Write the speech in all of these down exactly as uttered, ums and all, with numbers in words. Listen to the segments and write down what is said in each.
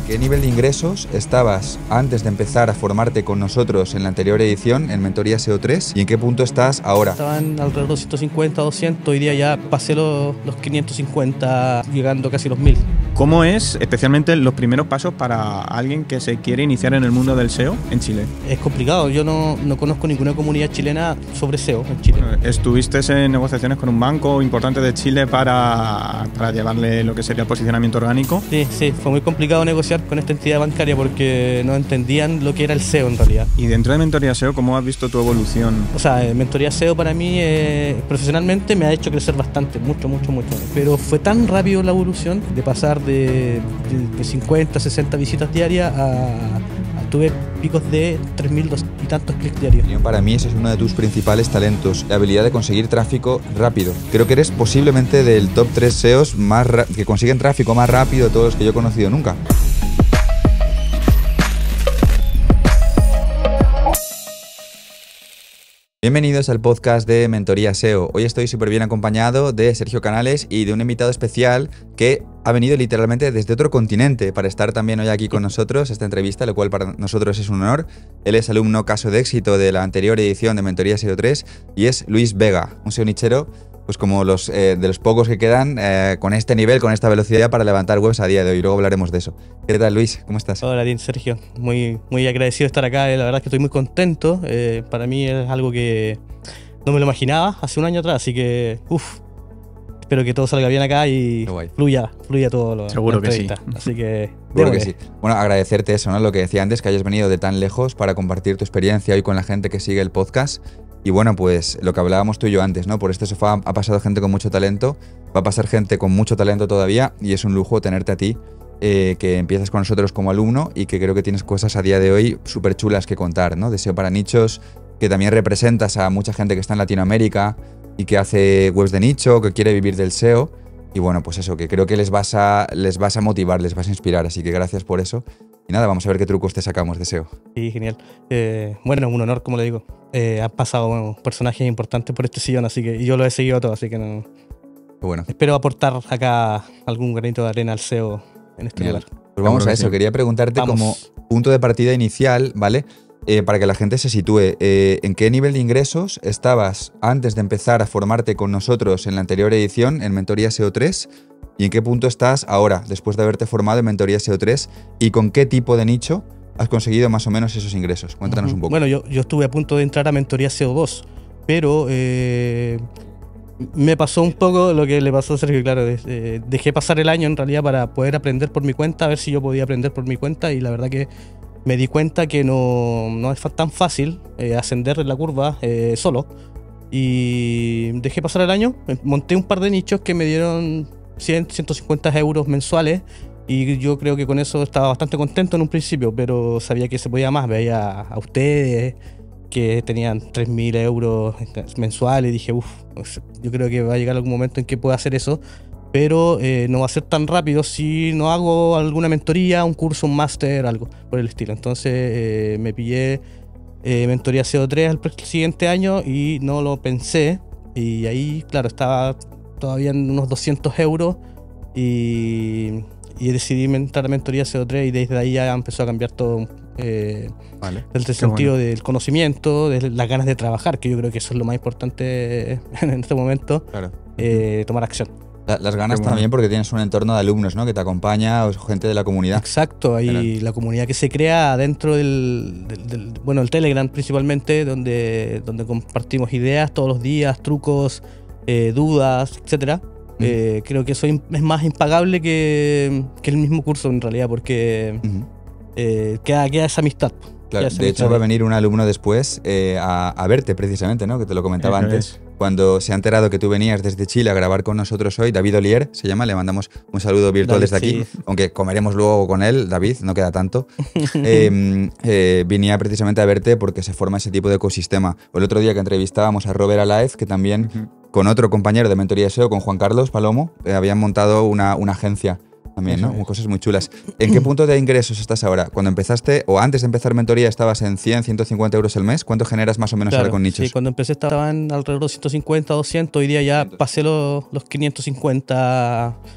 ¿Qué nivel de ingresos estabas antes de empezar a formarte con nosotros en la anterior edición, en Mentoría S E O tres? ¿Y en qué punto estás ahora? Estaban alrededor de ciento cincuenta, doscientos, hoy día ya pasé los, los quinientos cincuenta, llegando casi a los mil. ¿Cómo es especialmente los primeros pasos para alguien que se quiere iniciar en el mundo del S E O en Chile? Es complicado, yo no, no conozco ninguna comunidad chilena sobre S E O en Chile. ¿Estuviste en negociaciones con un banco importante de Chile para, para llevarle lo que sería el posicionamiento orgánico? Sí, sí, fue muy complicado negociar con esta entidad bancaria porque no entendían lo que era el S E O en realidad. Y dentro de Mentoría S E O, ¿cómo has visto tu evolución? O sea, Mentoría S E O para mí eh, profesionalmente me ha hecho crecer bastante, mucho, mucho, mucho. Pero fue tan rápido la evolución de pasar de, de, de cincuenta, sesenta visitas diarias a, a tuve picos de tres mil y tantos clics diarios. Para mí ese es uno de tus principales talentos, la habilidad de conseguir tráfico rápido. Creo que eres posiblemente del top tres S E Os más que consiguen tráfico más rápido de todos los que yo he conocido nunca. Bienvenidos al podcast de Mentoría S E O. Hoy estoy súper bien acompañado de Sergio Canales y de un invitado especial que ha venido literalmente desde otro continente para estar también hoy aquí con nosotros, esta entrevista, lo cual para nosotros es un honor. Él es alumno caso de éxito de la anterior edición de Mentoría S E O tres y es Luis Vega, un S E O nichero, pues como los eh, de los pocos que quedan eh, con este nivel, con esta velocidad para levantar webs a día de hoy. Luego hablaremos de eso. ¿Qué tal, Luis? ¿Cómo estás? Hola, bien, Sergio. Muy, muy agradecido de estar acá. La verdad es que estoy muy contento. Eh, para mí es algo que no me lo imaginaba hace un año atrás, así que uff. Espero que todo salga bien acá y fluya, fluya todo lo Seguro que sí. Así que, Seguro que sí. Bueno, agradecerte eso, ¿no? Lo que decía antes, que hayas venido de tan lejos para compartir tu experiencia hoy con la gente que sigue el podcast. Y bueno, pues lo que hablábamos tú y yo antes, ¿no? Por este sofá ha pasado gente con mucho talento, va a pasar gente con mucho talento todavía y es un lujo tenerte a ti, eh, que empiezas con nosotros como alumno y que creo que tienes cosas a día de hoy súper chulas que contar, ¿no? De S E O para nichos, que también representas a mucha gente que está en Latinoamérica y que hace webs de nicho, que quiere vivir del S E O. Y bueno, pues eso, que creo que les vas a, les vas a motivar, les vas a inspirar, así que gracias por eso. Y nada, vamos a ver qué trucos te sacamos de S E O. Sí, genial. Eh, bueno, un honor, como le digo. Eh, han pasado bueno, personajes importantes por este sillón, así que y yo lo he seguido todo, así que no. Bueno. Espero aportar acá algún granito de arena al S E O en este genial. lugar. Pues vamos a eso, sí. Quería preguntarte vamos. Como punto de partida inicial, ¿vale? Eh, para que la gente se sitúe, eh, ¿en qué nivel de ingresos estabas antes de empezar a formarte con nosotros en la anterior edición, en Mentoría S E O tres? ¿Y en qué punto estás ahora, después de haberte formado en Mentoría S E O tres? ¿Y con qué tipo de nicho has conseguido más o menos esos ingresos? Cuéntanos uh-huh. un poco. Bueno, yo, yo estuve a punto de entrar a Mentoría S E O dos, pero eh, me pasó un poco lo que le pasó a Sergio, claro. Eh, dejé pasar el año en realidad para poder aprender por mi cuenta, a ver si yo podía aprender por mi cuenta, y la verdad que me di cuenta que no, no es tan fácil eh, ascender en la curva eh, solo. Y dejé pasar el año, monté un par de nichos que me dieron cien, ciento cincuenta euros mensuales. Y yo creo que con eso estaba bastante contento en un principio, pero sabía que se podía más. Veía a ustedes que tenían tres mil euros mensuales y dije, uff, yo creo que va a llegar algún momento en que pueda hacer eso. Pero eh, no va a ser tan rápido si no hago alguna mentoría, un curso, un máster, algo por el estilo. Entonces eh, me pillé eh, Mentoría S E O tres al siguiente año y no lo pensé. Y ahí, claro, estaba todavía en unos doscientos euros y, y decidí entrar a Mentoría S E O tres y desde ahí ya empezó a cambiar todo. Eh, vale. Desde el sentido bueno. del conocimiento, de las ganas de trabajar, que yo creo que eso es lo más importante en este momento, claro. eh, tomar acción. Las ganas bueno. también porque tienes un entorno de alumnos, ¿no? Que te acompaña, o gente de la comunidad. Exacto, hay Pero... la comunidad que se crea dentro del, del, del bueno, el Telegram principalmente, donde, donde compartimos ideas todos los días, trucos, eh, dudas, etcétera. Uh-huh. Eh, creo que eso es más impagable que, que el mismo curso en realidad, porque uh-huh. eh, queda, queda esa amistad. Claro, de hecho va a venir un alumno después eh, a, a verte precisamente, ¿no? Que te lo comentaba Eso antes. Es. Cuando se ha enterado que tú venías desde Chile a grabar con nosotros hoy, David Olier se llama, le mandamos un saludo virtual David, desde aquí, sí. Aunque comeremos luego con él, David, no queda tanto. eh, eh, venía precisamente a verte porque se forma ese tipo de ecosistema. El otro día que entrevistábamos a Robert Alive, que también uh-huh. con otro compañero de Mentoría S E O, con Juan Carlos Palomo, eh, habían montado una, una agencia también, ¿no? Cosas muy chulas. ¿En qué punto de ingresos estás ahora? Cuando empezaste, o antes de empezar mentoría, estabas en cien, ciento cincuenta euros el mes. ¿Cuánto generas más o menos claro, ahora con nichos? Sí, cuando empecé estaban alrededor de ciento cincuenta, doscientos. Hoy día ya pasé los, los quinientos cincuenta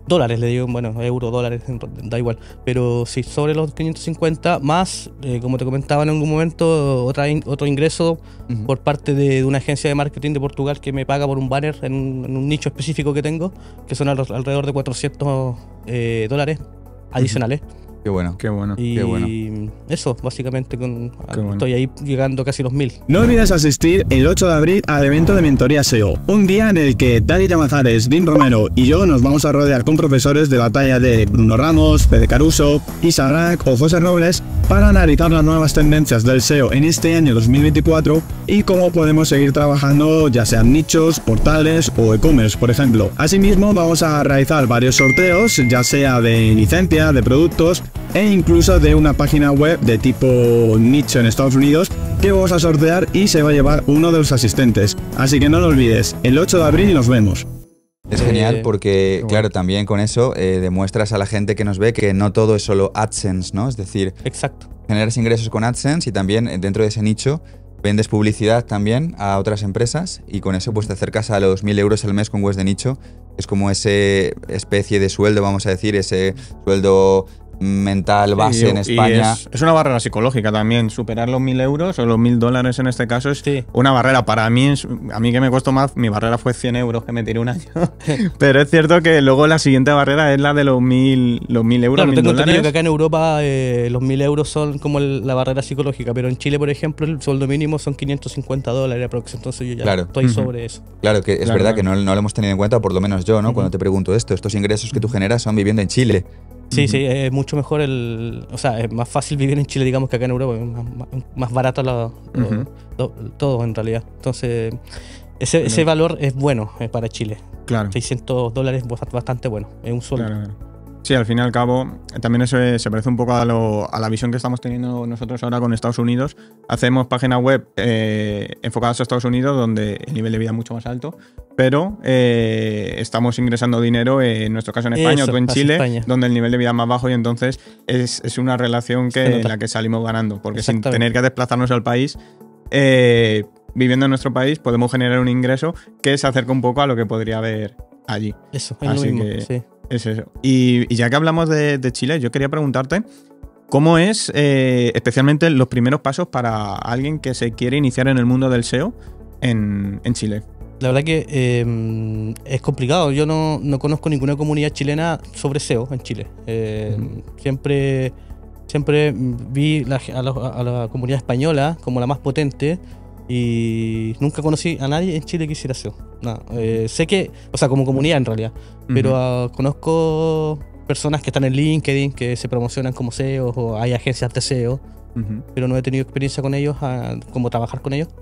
Dólares, le digo, bueno, euro, dólares, da igual. Pero sí, sobre los quinientos cincuenta, más, eh, como te comentaba en algún momento, otra in, otro ingreso uh-huh. por parte de, de una agencia de marketing de Portugal que me paga por un banner en un, en un nicho específico que tengo, que son al, alrededor de cuatrocientos eh, dólares adicionales. Uh-huh. Qué bueno. Qué bueno. Y Qué bueno. eso, básicamente, con, bueno. estoy ahí llegando casi a los mil. No olvides asistir el ocho de abril al evento de Mentoría S E O, un día en el que Dani Llamazares, Dean Romero y yo nos vamos a rodear con profesores de la talla de Bruno Ramos, Fede Caruso, Isa Rack o José Robles para analizar las nuevas tendencias del S E O en este año dos mil veinticuatro y cómo podemos seguir trabajando ya sean nichos, portales o e-commerce, por ejemplo. Asimismo, vamos a realizar varios sorteos, ya sea de licencia, de productos e incluso de una página web de tipo nicho en Estados Unidos que vamos a sortear y se va a llevar uno de los asistentes. Así que no lo olvides, el ocho de abril nos vemos. Es genial porque, eh, claro, también con eso eh, demuestras a la gente que nos ve que no todo es solo AdSense, ¿no? Es decir, exacto. generas ingresos con AdSense y también dentro de ese nicho vendes publicidad también a otras empresas y con eso pues te acercas a los mil euros al mes con webs de nicho. Es como ese especie de sueldo, vamos a decir, ese sueldo mental base sí, en España. Es, es una barrera psicológica también. Superar los mil euros o los mil dólares en este caso es sí. una barrera. Para mí, a mí que me costó más, mi barrera fue cien euros que me tiré un año. Pero es cierto que luego la siguiente barrera es la de los mil, los mil euros. Claro, mil tengo dólares. entendido que acá en Europa eh, los mil euros son como el, la barrera psicológica, pero en Chile, por ejemplo, el sueldo mínimo son quinientos cincuenta dólares aproximadamente. Entonces yo ya claro. estoy uh-huh. sobre eso. Claro, que es claro, verdad claro. que no, no lo hemos tenido en cuenta, por lo menos yo, ¿no? Uh-huh. Cuando te pregunto esto, estos ingresos que tú generas son viviendo en Chile. Sí, uh-huh. sí, es mucho mejor el... O sea, es más fácil vivir en Chile, digamos, que acá en Europa. Es más, más barato lo, lo, uh-huh. lo, todo, en realidad. Entonces, ese, ese valor es bueno eh, para Chile. Claro. seiscientos dólares es bastante bueno. Es un sueldo. Claro, claro. Sí, al fin y al cabo, también eso es, se parece un poco a, lo, a la visión que estamos teniendo nosotros ahora con Estados Unidos. Hacemos páginas web eh, enfocadas a Estados Unidos, donde el nivel de vida es mucho más alto, pero eh, estamos ingresando dinero, eh, en nuestro caso en España, eso, o tú en Chile, España. donde el nivel de vida es más bajo y entonces es, es una relación que, en la que salimos ganando, porque sin tener que desplazarnos al país, eh, viviendo en nuestro país, podemos generar un ingreso que se acerca un poco a lo que podría haber allí. Eso, es Así lo mismo, que, sí. Es eso. Y, y ya que hablamos de, de Chile, yo quería preguntarte cómo es eh, especialmente los primeros pasos para alguien que se quiere iniciar en el mundo del S E O en, en Chile. La verdad que eh, es complicado. Yo no, no conozco ninguna comunidad chilena sobre S E O en Chile. Eh, uh-huh. Siempre, siempre vi la, a, la, a la comunidad española como la más potente y nunca conocí a nadie en Chile que hiciera S E O. No, eh, sé que, o sea, como comunidad en realidad, uh-huh. pero uh, conozco personas que están en LinkedIn, que se promocionan como S E O o hay agencias de S E O, uh-huh. pero no he tenido experiencia con ellos, uh, como trabajar con ellos.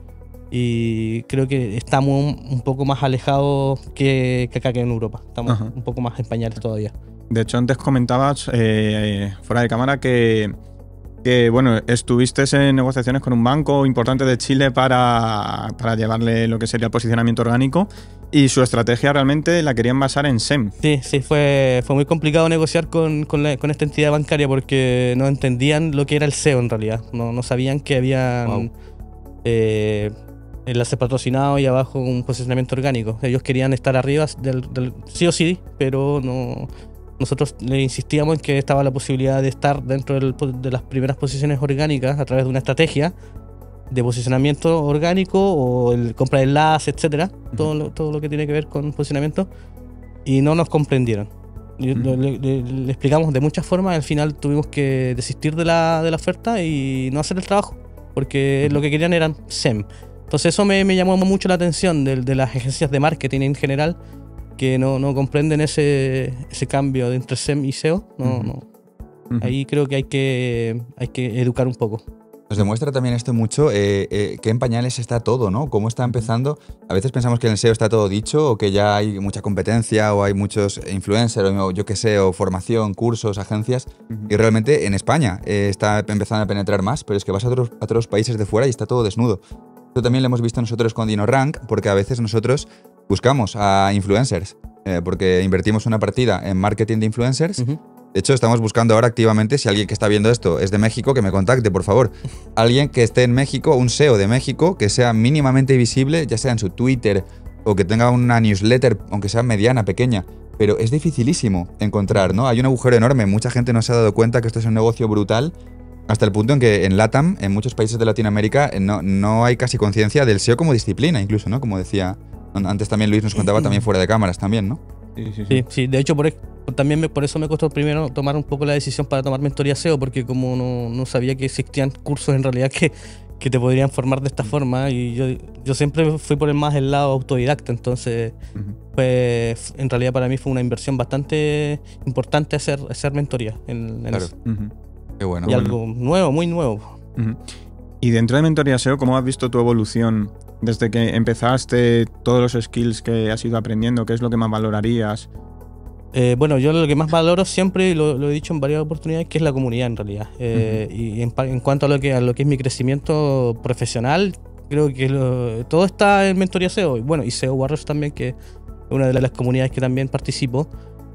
Y creo que estamos un, un poco más alejados que, que acá que en Europa. Estamos uh-huh. un poco más en pañales todavía. De hecho, antes comentabas, eh, fuera de cámara, que, que bueno, estuviste en negociaciones con un banco importante de Chile para, para llevarle lo que sería el posicionamiento orgánico y su estrategia realmente la querían basar en S E M. Sí, sí, fue, fue muy complicado negociar con, con, la, con esta entidad bancaria porque no entendían lo que era el S E O en realidad. No, no sabían que había... Wow. Eh, enlace patrocinado y abajo un posicionamiento orgánico. Ellos querían estar arriba del, del sí o sí, pero no, nosotros le insistíamos en que estaba la posibilidad de estar dentro del, de las primeras posiciones orgánicas a través de una estrategia de posicionamiento orgánico o el compra de enlace, etcétera, uh-huh. todo, lo, todo lo que tiene que ver con posicionamiento, y no nos comprendieron. Uh-huh. Le, le, le, le explicamos de muchas formas, al final tuvimos que desistir de la, de la oferta y no hacer el trabajo, porque uh-huh. lo que querían eran S E M. Entonces eso me, me llamó mucho la atención de, de las agencias de marketing en general, que no, no comprenden ese, ese cambio de entre S E M y S E O. No, uh-huh. no. Uh-huh. Ahí creo que hay, que hay que educar un poco. Nos demuestra también esto mucho eh, eh, que en pañales está todo, ¿no? Cómo está empezando. A veces pensamos que en el S E O está todo dicho o que ya hay mucha competencia o hay muchos influencers o yo qué sé, o formación, cursos, agencias. Uh-huh. Y realmente en España eh, está empezando a penetrar más, pero es que vas a otros, a otros países de fuera y está todo desnudo. Esto también lo hemos visto nosotros con DinoRank, porque a veces nosotros buscamos a influencers, eh, porque invertimos una partida en marketing de influencers. Uh-huh. De hecho, estamos buscando ahora activamente, si alguien que está viendo esto es de México, que me contacte, por favor. Alguien que esté en México, un S E O de México, que sea mínimamente visible, ya sea en su Twitter o que tenga una newsletter, aunque sea mediana, pequeña, pero es dificilísimo encontrar, ¿no? Hay un agujero enorme, mucha gente no se ha dado cuenta que esto es un negocio brutal, hasta el punto en que en LATAM, en muchos países de Latinoamérica, no, no hay casi conciencia del S E O como disciplina, incluso, ¿no? Como decía antes también Luis nos contaba, también fuera de cámaras también, ¿no? Sí, sí, sí. Sí, sí, de hecho por, también me, por eso me costó primero tomar un poco la decisión para tomar mentoría S E O, porque como no, no sabía que existían cursos en realidad que, que te podrían formar de esta forma, y yo, yo siempre fui por el más el lado autodidacta, entonces uh-huh. pues en realidad para mí fue una inversión bastante importante hacer, hacer mentoría en, en claro. eso. Uh-huh. Qué bueno. Y bueno. algo nuevo, muy nuevo. Uh-huh. Y dentro de mentoría S E O, ¿cómo has visto tu evolución desde que empezaste, todos los skills que has ido aprendiendo? ¿Qué es lo que más valorarías? Eh, bueno, yo lo que más valoro siempre, y lo, lo he dicho en varias oportunidades, que es la comunidad en realidad. Eh, uh-huh. Y en, en cuanto a lo, que, a lo que es mi crecimiento profesional, creo que lo, todo está en mentoría S E O. Bueno, y S E O Warriors también, que es una de las comunidades que también participo.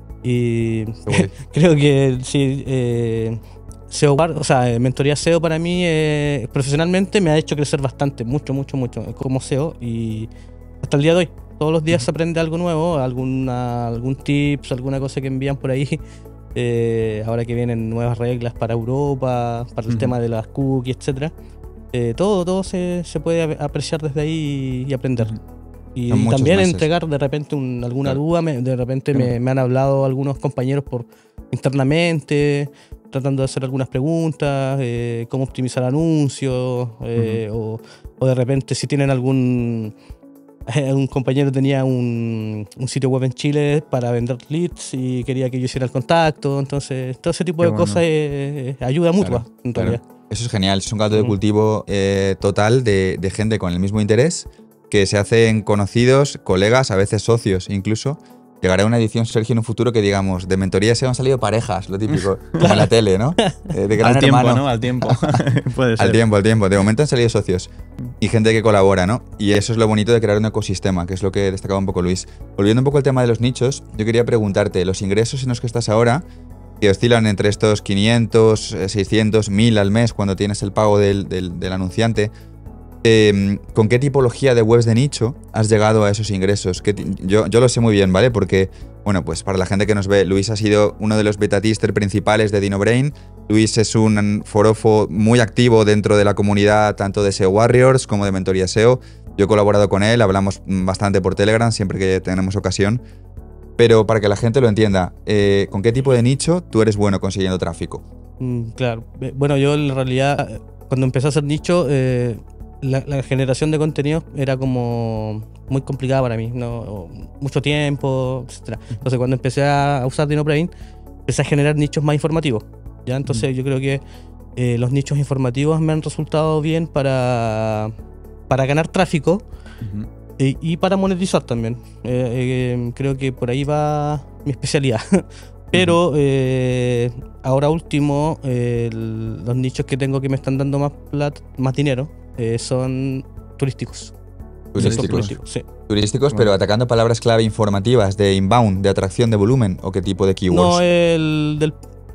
Y creo que sí, eh, S E O, o sea, mentoría S E O para mí eh, profesionalmente me ha hecho crecer bastante, mucho, mucho, mucho como S E O, y hasta el día de hoy. Todos los días se aprende algo nuevo, alguna, algún tips, alguna cosa que envían por ahí. Eh, ahora que vienen nuevas reglas para Europa, para el uh-huh. tema de las cookies, etcétera. Eh, todo todo se, se puede apreciar desde ahí y, y aprender. Uh-huh. Y, y también meses. entregar de repente un, alguna claro. duda. Me, de repente uh-huh. me, me han hablado algunos compañeros por internamente, tratando de hacer algunas preguntas, eh, cómo optimizar anuncios, eh, uh-huh. o, o de repente si tienen algún... Un compañero tenía un, un sitio web en Chile para vender leads y quería que yo hiciera el contacto. Entonces, todo ese tipo Qué de bueno. cosas eh, ayuda mutua, claro, en realidad. Claro. Eso es genial. Es un caldo de cultivo eh, total de, de gente con el mismo interés que se hacen conocidos, colegas, a veces socios incluso. Llegará una edición, Sergio, en un futuro que digamos, de mentoría se han salido parejas, lo típico, como en la tele, ¿no? Eh, de gran al tiempo, hermano. ¿no? Al tiempo. Puede ser. Al tiempo, al tiempo. De momento han salido socios y gente que colabora, ¿no? Y eso es lo bonito de crear un ecosistema, que es lo que destacaba un poco Luis. Volviendo un poco al tema de los nichos, yo quería preguntarte, los ingresos en los que estás ahora, que oscilan entre estos quinientos, seiscientos, mil al mes cuando tienes el pago del, del, del anunciante, Eh, ¿con qué tipología de webs de nicho has llegado a esos ingresos? Que yo, yo lo sé muy bien, ¿vale? Porque, bueno, pues para la gente que nos ve, Luis ha sido uno de los beta tester principales de DinoBrain. Luis es un forofo muy activo dentro de la comunidad, tanto de S E O Warriors como de Mentoría S E O. Yo he colaborado con él, hablamos bastante por Telegram siempre que tenemos ocasión. Pero para que la gente lo entienda, eh, ¿con qué tipo de nicho tú eres bueno consiguiendo tráfico? Mm, claro. Bueno, yo en realidad, cuando empecé a hacer nicho... Eh, La, la generación de contenidos era como muy complicada para mí, ¿no? Mucho tiempo, etcétera. Entonces cuando empecé a usar DinoBrain, empecé a generar nichos más informativos, ¿ya? Entonces uh-huh. yo creo que eh, los nichos informativos me han resultado bien para, para ganar tráfico uh-huh. y, y para monetizar también. Eh, eh, creo que por ahí va mi especialidad. Pero eh, ahora último, eh, el, los nichos que tengo que me están dando más plata, más dinero, Eh, son turísticos. Turísticos, turísticos, sí. turísticos pero atacando palabras clave informativas de inbound, de atracción de volumen, ¿o qué tipo de keywords? No, el del,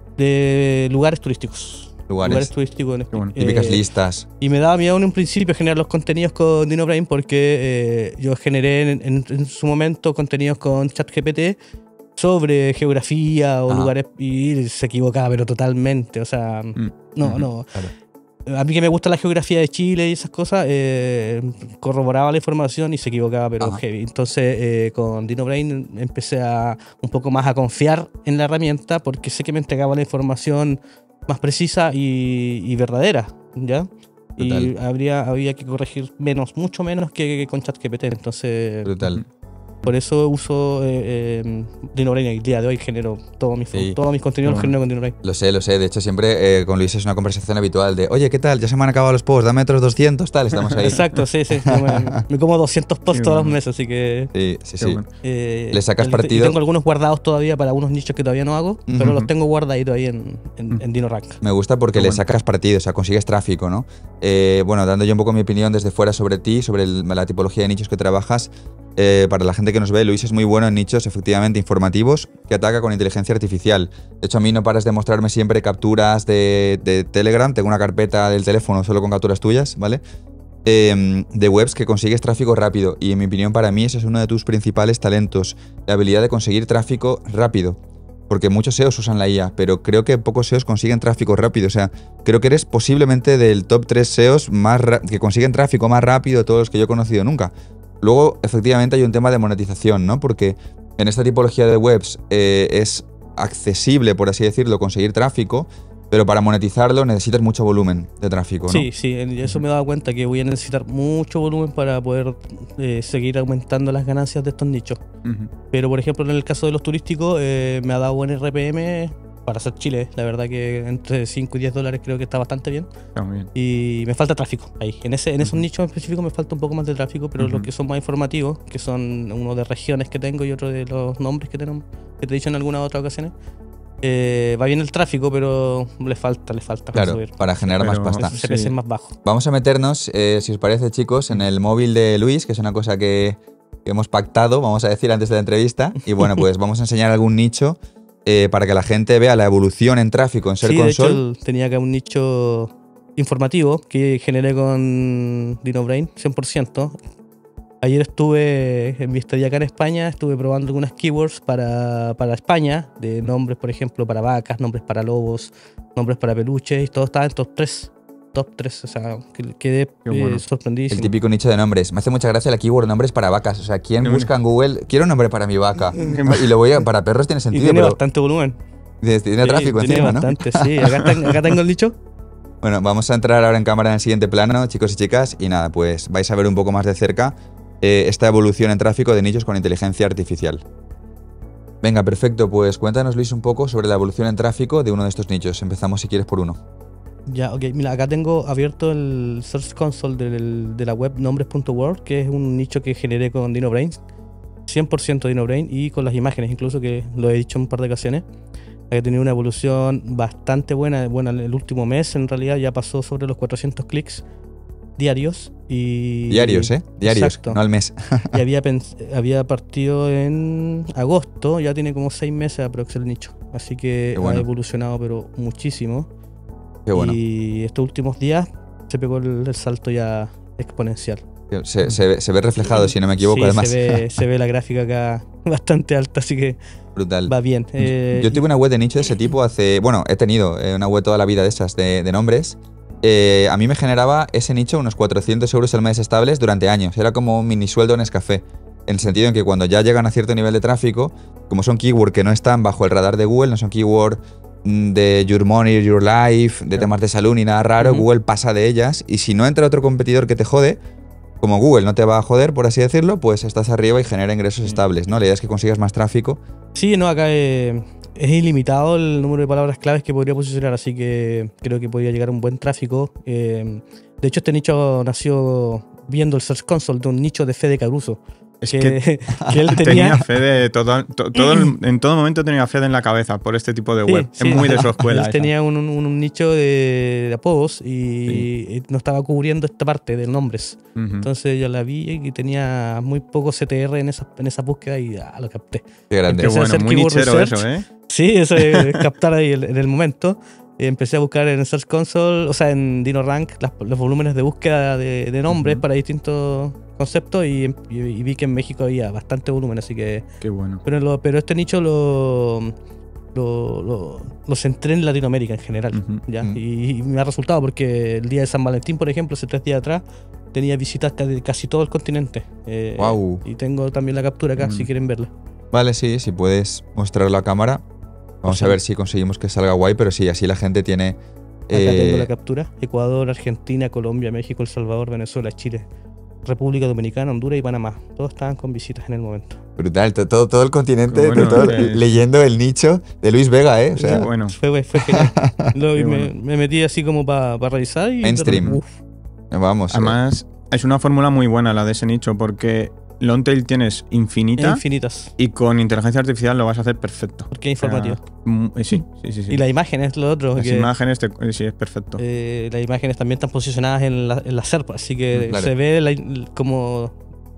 de lugares turísticos. Lugares, lugares turísticos. Bueno. Eh, Típicas listas. Y me daba miedo en un principio generar los contenidos con DinoBrain porque eh, yo generé en, en, en su momento contenidos con ChatGPT sobre geografía o ah. lugares y se equivocaba, pero totalmente. O sea, mm. no, mm-hmm. no. Claro. A mí que me gusta la geografía de Chile y esas cosas, eh, corroboraba la información y se equivocaba, pero Ajá. heavy. Entonces, eh, con DinoBrain empecé a un poco más a confiar en la herramienta porque sé que me entregaba la información más precisa y, y verdadera, ¿ya? Brutal. Y habría, había que corregir menos, mucho menos que, que con ChatGPT. Entonces, Brutal. Por eso uso eh, eh, DinoBrain. El día de hoy genero todos mis, sí. todos mis contenidos, los genero con DinoBrain. Lo sé, lo sé. De hecho, siempre eh, con Luis es una conversación habitual de oye, ¿qué tal? Ya se me han acabado los posts, dame otros doscientos, tal. Estamos ahí. Exacto, sí, sí. me, me como doscientos posts sí, todos bueno. los meses, así que... Sí, sí, sí. Bueno. Eh, Le sacas partido. Y tengo algunos guardados todavía para unos nichos que todavía no hago, uh-huh. pero los tengo guardaditos ahí en, en, en DinoRank. Me gusta porque Qué le bueno. sacas partido, o sea, consigues tráfico, ¿no? Eh, bueno, dando yo un poco mi opinión desde fuera sobre ti, sobre el, la tipología de nichos que trabajas. Eh, para la gente que nos ve, Luis es muy bueno en nichos efectivamente informativos que ataca con inteligencia artificial. De hecho, a mí no paras de mostrarme siempre capturas de, de Telegram. Tengo una carpeta del teléfono solo con capturas tuyas, ¿vale? eh, de webs que consigues tráfico rápido. Y en mi opinión, para mí, ese es uno de tus principales talentos. La habilidad de conseguir tráfico rápido. Porque muchos S E Os usan la I A, pero creo que pocos S E Os consiguen tráfico rápido. O sea, creo que eres posiblemente del top tres S E Os más que consiguen tráfico más rápido de todos los que yo he conocido nunca. Luego, efectivamente, hay un tema de monetización, ¿no? Porque en esta tipología de webs eh, es accesible, por así decirlo, conseguir tráfico, pero para monetizarlo necesitas mucho volumen de tráfico, ¿no? Sí, sí, eso me he dado cuenta que voy a necesitar mucho volumen para poder eh, seguir aumentando las ganancias de estos nichos. Ujú. Pero por ejemplo, en el caso de los turísticos, eh, me ha dado buen R P M para hacer Chile. La verdad que entre cinco y diez dólares creo que está bastante bien. Está muy bien. Y me falta tráfico ahí. En ese en esos nichos específicos me falta un poco más de tráfico, pero Ujú. los que son más informativos, que son uno de regiones que tengo y otro de los nombres que tenemos, que te he dicho en algunas otras ocasiones, eh, va bien el tráfico, pero le falta, le falta para Claro, subir. para generar más Pero- pasta. El C P C sí. es más bajo. Vamos a meternos, eh, si os parece, chicos, en el móvil de Luis, que es una cosa que, que hemos pactado, vamos a decir, antes de la entrevista. Y bueno, pues vamos a enseñar algún nicho eh, para que la gente vea la evolución en tráfico en Search Sí, de hecho, Console. el- tenía acá un nicho informativo que generé con DinoBrain, cien por ciento. Ayer estuve en mi estadía acá en España, estuve probando algunas keywords para, para España, de nombres, por ejemplo, para vacas, nombres para lobos, nombres para peluches, y todo estaba en top tres. Top tres, o sea, que- quedé Qué bueno. eh, sorprendidísimo. El típico nicho de nombres. Me hace mucha gracia la keyword nombres para vacas. O sea, ¿quién Qué busca en Google? Quiero un nombre para mi vaca. Qué mal. Y lo voy a. Para perros tiene Y sentido, tiene pero. bastante volumen. Tiene tiene tráfico Sí, tiene encima, ¿no? bastante, sí. Acá, ten- acá tengo el nicho. Bueno, vamos a entrar ahora en cámara en el siguiente plano, chicos y chicas. Y nada, pues vais a ver un poco más de cerca eh, esta evolución en tráfico de nichos con inteligencia artificial. Venga, perfecto. Pues cuéntanos, Luis, un poco sobre la evolución en tráfico de uno de estos nichos. Empezamos, si quieres, por uno. Ya, ok. Mira, acá tengo abierto el Search Console del- de la web nombres punto world, que es un nicho que generé con DinoBrain. cien por ciento DinoBrain y con las imágenes, incluso, que lo he dicho un par de ocasiones. Ha tenido una evolución bastante buena. Bueno, el último mes en realidad ya pasó sobre los cuatrocientos clics diarios. Y, Diarios, ¿eh? Diarios, Exacto. no al mes. Y había, pens- había partido en agosto, ya tiene como seis meses aprox el nicho. Así que Qué bueno. ha evolucionado, pero muchísimo. Qué bueno. Y estos últimos días se pegó el, el salto ya exponencial. Se, se ve- se ve reflejado, si no me equivoco, Sí, además. Se ve, se ve la gráfica acá bastante alta, así que Brutal. va bien. Eh, Yo tuve una web de nicho de ese tipo hace... Bueno, he tenido eh, una web toda la vida de esas, de, de nombres. Eh, a mí me generaba ese nicho unos cuatrocientos euros al mes estables durante años. Era como un mini sueldo en Nescafé. En el sentido en que cuando ya llegan a cierto nivel de tráfico, como son keywords que no están bajo el radar de Google, no son keywords mm, de Your Money, Your Life, de temas de salud ni nada raro, Ujú. Google pasa de ellas. Y si no entra otro competidor que te jode, como Google no te va a joder, por así decirlo, pues estás arriba y genera ingresos estables, ¿no? La idea es que consigas más tráfico. Sí, no, acá eh, es ilimitado el número de palabras claves que podría posicionar, así que creo que podría llegar a un buen tráfico. Eh, de hecho, este nicho nació viendo el Search Console de un nicho de Fede Caruso. Es que, que que él tenía tenía... fe de todo, to- todo el- en todo momento tenía fe en la cabeza por este tipo de Sí, web. sí. Es muy de su escuela. Él esa. tenía un, un- un nicho de, de apodos y, y no estaba cubriendo esta parte de nombres. Ujú. Entonces yo la vi y tenía muy poco C T R en esa, en esa búsqueda y ah, lo capté. Qué grande. Qué empecé a bueno, hacer muy keyword nichero research. eso, ¿eh? Sí, eso es captar ahí el- en el momento. Eh, Empecé a buscar en Search Console, o sea, en DinoRank, las- los volúmenes de búsqueda de, de nombres Ujú. para distintos conceptos y, y- y vi que en México había bastante volumen, así que... Qué bueno. Pero, lo- pero este nicho lo, lo, lo, lo centré en Latinoamérica en general. Ujú. ¿ya? Mm. Y, y me ha resultado porque el día de San Valentín, por ejemplo, hace tres días atrás, tenía visitas de casi todo el continente. Eh, Guau. Y tengo también la captura acá, Mm. si quieren verla. Vale, sí, si puedes mostrarlo a cámara. Vamos Sí. a ver si conseguimos que salga guay, pero sí, así la gente tiene... Acá eh, tengo la captura. Ecuador, Argentina, Colombia, México, El Salvador, Venezuela, Chile, República Dominicana, Honduras y Panamá. Todos estaban con visitas en el momento. brutal, to- todo, todo el continente, Qué bueno, todo- eh. leyendo el nicho de Luis Vega, ¿eh? O sea, Qué bueno. Fue, fue genial. Luego Qué me, bueno. me metí así como para revisar y... Mainstream. Uf, vamos. eh, Además, es una fórmula muy buena la de ese nicho porque Longtail tienes infinita infinitas. y con inteligencia artificial lo vas a hacer perfecto. Porque es O sea, informativo. mm, eh, sí, sí, sí. sí. Y la imagen es lo otro. Las que, imágenes, te- eh, sí, es perfecto. eh, las imágenes también están posicionadas en la, en la S E R P, así que Mm, claro. se ve la- como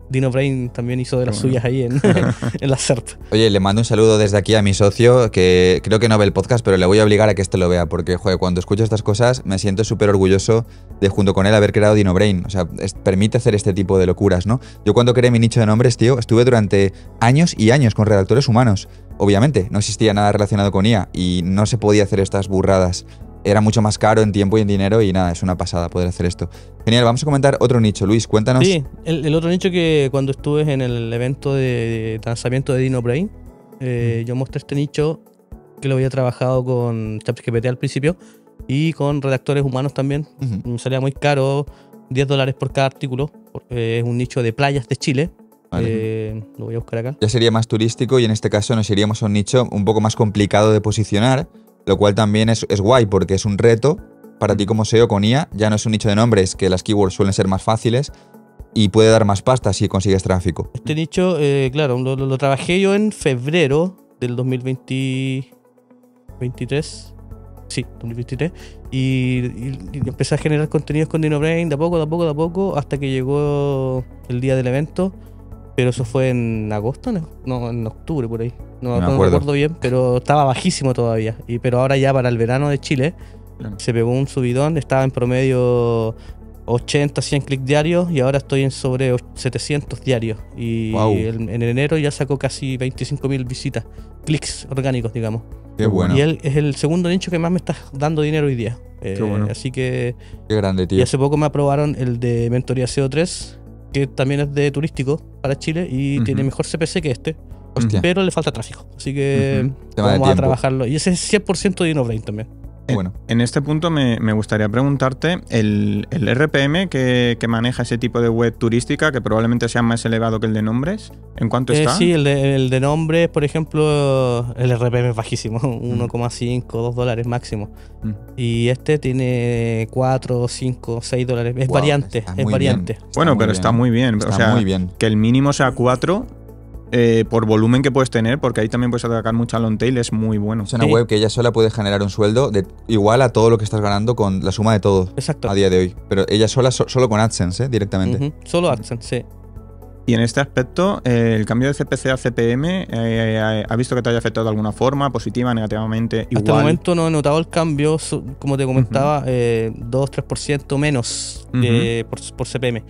DinoBrain también hizo de las Bueno. suyas ahí en, en la S E R P. Oye, le mando un saludo desde aquí a mi socio, que creo que no ve el podcast, pero le voy a obligar a que este lo vea, porque, joder, cuando escucho estas cosas me siento súper orgulloso de, junto con él, haber creado DinoBrain. O sea, es- permite hacer este tipo de locuras, ¿no? Yo cuando creé mi nicho de nombres, tío, estuve durante años y años con redactores humanos. Obviamente, no existía nada relacionado con I A y no se podía hacer estas burradas. Era mucho más caro en tiempo y en dinero y nada, es una pasada poder hacer esto. Genial, vamos a comentar otro nicho. Luis, cuéntanos. Sí, el, el otro nicho que cuando estuve en el evento de, de lanzamiento de DinoBrain, eh, yo mostré este nicho que lo había trabajado con ChatGPT al principio y con redactores humanos también. Ujú. Me salía muy caro, diez dólares por cada artículo. porque es un nicho de playas de Chile. Vale. Eh, lo voy a buscar acá. Ya sería más turístico y en este caso nos iríamos a un nicho un poco más complicado de posicionar, lo cual también es, es guay porque es un reto para ti como S E O con I A. Ya no es un nicho de nombres, que las keywords suelen ser más fáciles y puede dar más pasta si consigues tráfico. Este nicho, eh, claro, lo, lo- lo trabajé yo en febrero del dos mil veinte, veintitrés. Sí, dos mil veintitrés. Y, y- y empecé a generar contenidos con DinoBrain de a poco, de a poco, de a poco, hasta que llegó el día del evento. Pero eso fue en agosto, ¿no? No, en octubre por ahí. No, Me no acuerdo. recuerdo bien, pero estaba bajísimo todavía. Y, pero ahora ya para el verano de Chile Claro. se pegó un subidón. Estaba en promedio ochenta, cien clics diarios y ahora estoy en sobre och- setecientos diarios. Y Guau. el- en enero ya sacó casi veinticinco mil visitas, clics orgánicos, digamos. Qué bueno, Y él es el segundo nicho que más me está dando dinero hoy día. Eh, Qué bueno. Así que qué grande, y tío. hace poco me aprobaron el de Mentoría S E O tres, que también es de turístico para Chile y Ujú. tiene mejor C P C que este, Hostia, pero le falta tráfico. Así que Ujú. Tema de vamos a tiempo. trabajarlo. Y ese es cien por ciento de DinoBrain también. qué bueno. En este punto me, me gustaría preguntarte, el, el R P M que, que maneja ese tipo de web turística, que probablemente sea más elevado que el de nombres, ¿en cuánto Eh, está? sí, el de, el de nombres, por ejemplo, el R P M es bajísimo, uno coma cinco, dos dólares máximo. Mm. Y este tiene cuatro, cinco, seis dólares. Es Guau, variante, está es muy variante. bien. Bueno, muy pero bien. está muy bien. Está o sea, muy bien. que el mínimo sea cuatro eh, por volumen que puedes tener, porque ahí también puedes atacar mucho a long tail, es muy bueno. Es una Sí. web que ella sola puede generar un sueldo de, igual a todo lo que estás ganando con la suma de todo Exacto. a día de hoy. Pero ella sola, so- solo con AdSense, ¿eh? Directamente. Ujú, solo AdSense, sí. Y en este aspecto, eh, el cambio de C P C a C P M, eh, eh, ¿ha visto que te haya afectado de alguna forma, positiva, negativamente? Igual. Hasta el momento no he notado el cambio, so- como te comentaba, eh, dos tres por ciento menos eh, por, por C P M,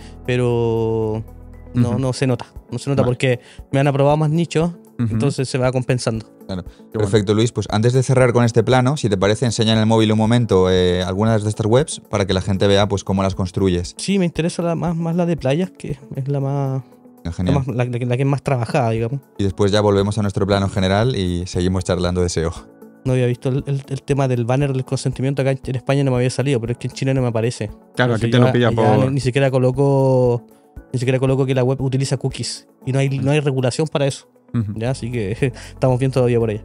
pero no, Ujú. no se nota, no se nota Vale. porque me han aprobado más nichos, Ujú. entonces se va compensando. Qué bueno. Perfecto, Luis. Pues antes de cerrar con este plano, si te parece, enseña en el móvil un momento eh, algunas de estas webs para que la gente vea pues cómo las construyes. Sí, me interesa la, más, más la de playas, que es la más, la, Genial. más- la- la que la que es más trabajada, digamos. Y después ya volvemos a nuestro plano general y seguimos charlando de S E O. No había visto el, el- el tema del banner del consentimiento acá en, en España, no me había salido, pero es que en Chile no me aparece. Claro, Entonces aquí te yo lo pilla ya por... Ni, ni siquiera coloco, ni siquiera coloco que la web utiliza cookies y no hay, no hay regulación para eso. Ujú. ¿Ya? Así que estamos bien todavía por allá.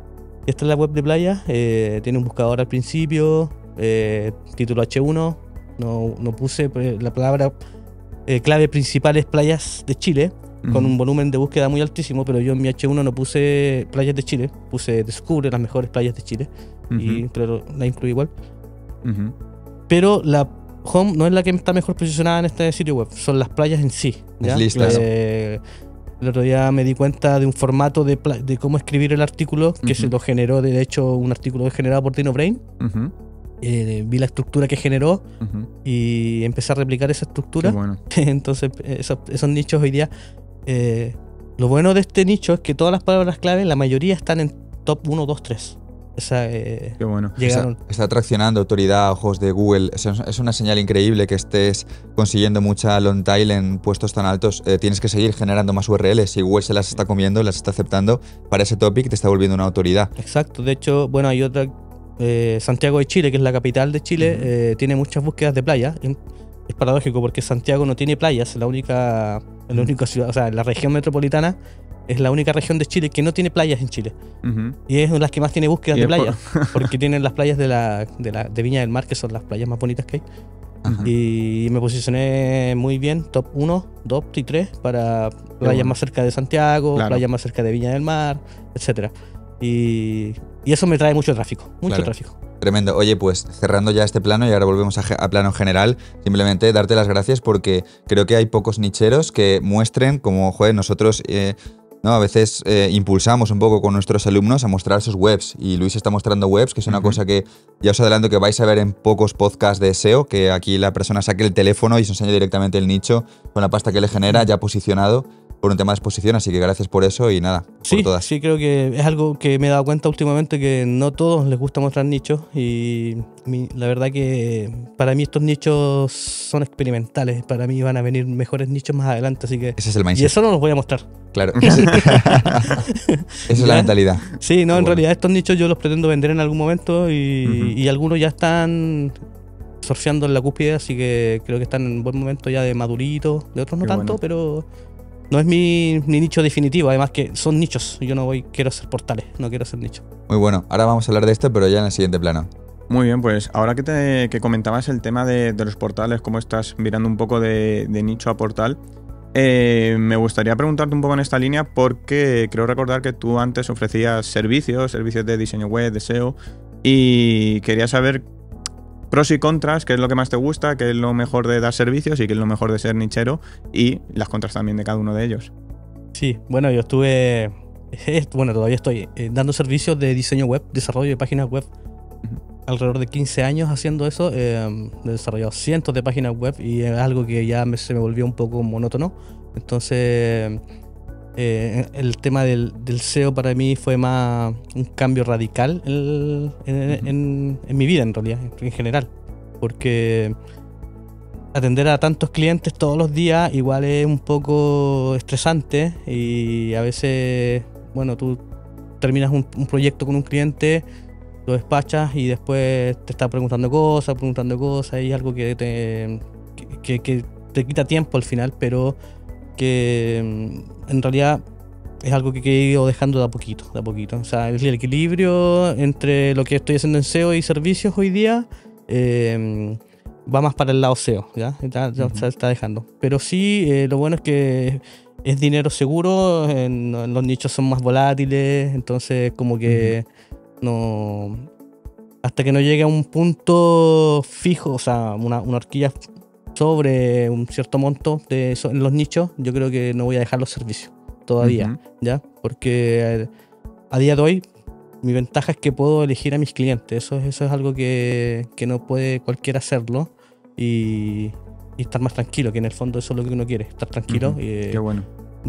Y esta es la web de playa, eh, tiene un buscador al principio, eh, título hache uno, no, no puse eh, la palabra eh, clave principal es playas de Chile, con Ujú. un volumen de búsqueda muy altísimo, pero yo en mi hache uno no puse playas de Chile, puse descubre las mejores playas de Chile, y, Ujú. pero la incluí igual. Ujú. Pero la home no es la que está mejor posicionada en este sitio web, son las playas en sí. ¿ya? Las listas. Eh, el otro día me di cuenta de un formato de, pla- de cómo escribir el artículo, que Ujú. se lo generó, de hecho, un artículo generado por DinoBrain. Ujú. Eh, vi la estructura que generó Ujú. y empecé a replicar esa Qué estructura. bueno. Entonces, esos, esos nichos hoy día. eh, lo bueno de este nicho es que todas las palabras clave, la mayoría están en top uno, dos, tres. Esa, eh, Qué bueno. llegaron. Está, está traccionando autoridad a ojos de Google. Es, es una señal increíble que estés consiguiendo mucha long tail en puestos tan altos. Eh, tienes que seguir generando más U R Ls. Si Google se las está comiendo, las está aceptando, para ese topic te está volviendo una autoridad. Exacto, de hecho, bueno, hay otra, eh, Santiago de Chile, que es la capital de Chile, Ujú. eh, tiene muchas búsquedas de playa. Es es paradójico porque Santiago no tiene playas, la única, la única ciudad, o sea, la región metropolitana es la única región de Chile que no tiene playas en Chile. Ujú. Y es una de las que más tiene búsquedas Y de es por- playas, porque tienen las playas de, la, de, la, de Viña del Mar, que son las playas más bonitas que hay. Ajá. Y me posicioné muy bien, top uno, dos y tres, para playas bueno. más cerca de Santiago, Claro. playas más cerca de Viña del Mar, etcétera. Y, y eso me trae mucho tráfico, mucho Claro. tráfico. Tremendo. Oye, pues cerrando ya este plano y ahora volvemos a, a plano general, simplemente darte las gracias porque creo que hay pocos nicheros que muestren como, joder, nosotros eh, ¿no? a veces eh, impulsamos un poco con nuestros alumnos a mostrar sus webs y Luis está mostrando webs, que es una uh-huh. cosa que ya os adelanto que vais a ver en pocos podcasts de S E O, que aquí la persona saque el teléfono y os enseña directamente el nicho con la pasta que le genera ya posicionado por un tema de exposición, así que gracias por eso y nada, sí, por todas. Sí, creo que es algo que me he dado cuenta últimamente que no todos les gusta mostrar nichos y mi, la verdad que para mí estos nichos son experimentales, para mí van a venir mejores nichos más adelante, así que... Ese es el mindset. Y eso no los voy a mostrar. Claro, esa es la mentalidad. Sí, no, Qué en bueno. realidad estos nichos yo los pretendo vender en algún momento y, uh-huh. y algunos ya están surfeando en la cúspide, así que creo que están en buen momento ya de madurito, de otros no Qué tanto, bueno. pero... No es mi, mi nicho definitivo, además que son nichos. Yo no voy, quiero ser portales, no quiero ser nicho. Muy bueno, ahora vamos a hablar de esto, pero ya en el siguiente plano. Muy bien, pues ahora que, te, que comentabas el tema de, de los portales, cómo estás mirando un poco de, de nicho a portal, eh, me gustaría preguntarte un poco en esta línea porque creo recordar que tú antes ofrecías servicios, servicios de diseño web, de S E O, y quería saber pros y contras, qué es lo que más te gusta, qué es lo mejor de dar servicios y qué es lo mejor de ser nichero y las contras también de cada uno de ellos. Sí, bueno, yo estuve, bueno, todavía estoy eh, dando servicios de diseño web, desarrollo de páginas web, uh-huh. alrededor de quince años haciendo eso, eh, he desarrollado cientos de páginas web y es algo que ya me, se me volvió un poco monótono, entonces eh, el tema del, del S E O para mí fue más un cambio radical en, en, uh-huh. en, en mi vida en realidad, en general, porque atender a tantos clientes todos los días igual es un poco estresante y a veces, bueno, tú terminas un, un proyecto con un cliente, lo despachas y después te está preguntando cosas, preguntando cosas y es algo que te, que, que, que te quita tiempo al final, pero que en realidad es algo que he ido dejando de a poquito, de a poquito. O sea, el equilibrio entre lo que estoy haciendo en S E O y servicios hoy día eh, va más para el lado S E O, ¿ya? Ya, ya uh-huh. se está dejando. Pero sí, eh, lo bueno es que es dinero seguro, en, en los nichos son más volátiles, entonces como que uh-huh. no... Hasta que no llegue a un punto fijo, o sea, una, una horquilla sobre un cierto monto de eso, en los nichos, yo creo que no voy a dejar los servicios todavía, uh-huh. ¿ya? Porque a día de hoy mi ventaja es que puedo elegir a mis clientes, eso, eso es algo que, que no puede cualquiera hacerlo y, y estar más tranquilo, que en el fondo eso es lo que uno quiere, estar tranquilo. Uh-huh. y, Qué bueno.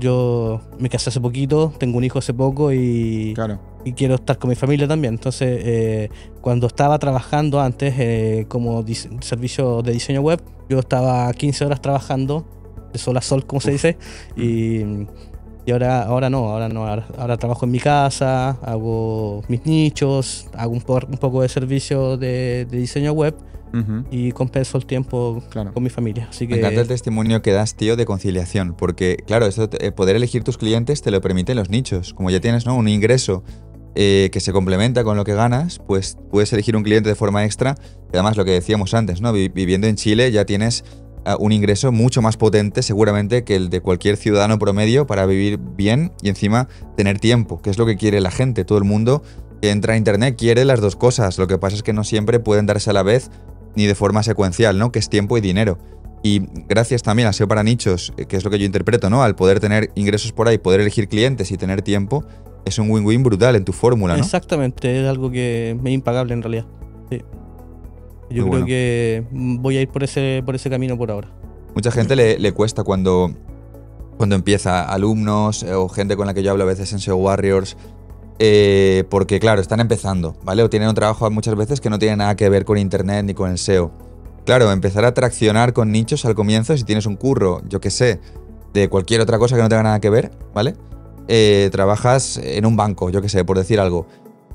Yo me casé hace poquito, tengo un hijo hace poco y, claro. y quiero estar con mi familia también. Entonces, eh, cuando estaba trabajando antes eh, como dis- servicio de diseño web, yo estaba quince horas trabajando, de sol a sol, como Uf. se dice, y, y ahora, ahora no, ahora no, ahora, ahora trabajo en mi casa, hago mis nichos, hago un, por, un poco de servicio de, de diseño web. Uh-huh. Y compenso el tiempo claro. con mi familia. Así que... Me encanta el testimonio que das, tío, de conciliación, porque claro, eso, eh, poder elegir tus clientes te lo permiten los nichos. Como ya tienes, ¿no?, un ingreso eh, que se complementa con lo que ganas, pues puedes elegir un cliente de forma extra. Y además, lo que decíamos antes, ¿no?, Vi- viviendo en Chile ya tienes uh, un ingreso mucho más potente seguramente que el de cualquier ciudadano promedio para vivir bien y encima tener tiempo, que es lo que quiere la gente. Todo el mundo que entra a internet quiere las dos cosas. Lo que pasa es que no siempre pueden darse a la vez ni de forma secuencial, ¿no?, que es tiempo y dinero. Y gracias también a S E O para nichos, que es lo que yo interpreto, ¿no?, al poder tener ingresos por ahí, poder elegir clientes y tener tiempo, es un win-win brutal en tu fórmula, ¿no? Exactamente, es algo que es impagable en realidad. Sí. Yo Muy creo bueno. que voy a ir por ese, por ese camino por ahora. Mucha gente le, le cuesta cuando, cuando empieza, alumnos eh, o gente con la que yo hablo a veces en S E O Warriors, Eh, porque claro, están empezando, ¿vale? O tienen un trabajo muchas veces que no tiene nada que ver con internet ni con el S E O. Claro, empezar a traccionar con nichos al comienzo, si tienes un curro, yo qué sé, de cualquier otra cosa que no tenga nada que ver, ¿vale? Eh, trabajas en un banco, yo qué sé, por decir algo.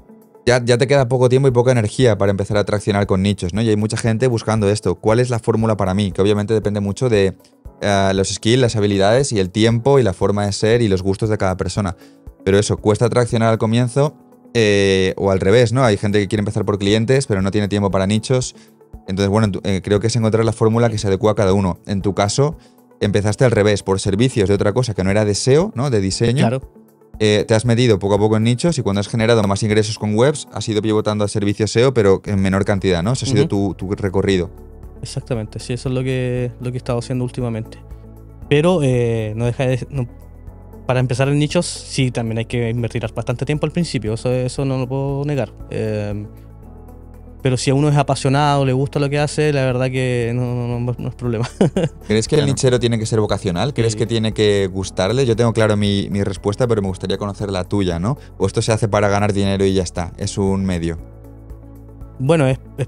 Ya, ya te queda poco tiempo y poca energía para empezar a traccionar con nichos, ¿no? Y hay mucha gente buscando esto. ¿Cuál es la fórmula para mí? Que obviamente depende mucho de uh, los skills, las habilidades y el tiempo y la forma de ser y los gustos de cada persona. Pero eso, cuesta traccionar al comienzo eh, o al revés, ¿no? Hay gente que quiere empezar por clientes, pero no tiene tiempo para nichos. Entonces, bueno, eh, creo que es encontrar la fórmula que se adecua a cada uno. En tu caso, empezaste al revés, por servicios de otra cosa que no era de S E O, ¿no?, de diseño. Claro. eh, te has metido poco a poco en nichos y cuando has generado más ingresos con webs, has ido pivotando a servicios S E O, pero en menor cantidad, ¿no? Ese ha sido Ujú. tu, tu recorrido. Exactamente, sí, eso es lo que, lo que he estado haciendo últimamente. Pero eh, no deja de... no- para empezar en nichos, sí, también hay que invertir bastante tiempo al principio, eso, eso no lo puedo negar. Eh, pero si a uno es apasionado, le gusta lo que hace, la verdad que no, no, no- no es problema. ¿Crees que el Claro. nichero tiene que ser vocacional? ¿Crees Sí. que tiene que gustarle? Yo tengo claro mi, mi respuesta, pero me gustaría conocer la tuya, ¿no? ¿O esto se hace para ganar dinero y ya está? Es un medio. Bueno, es, es-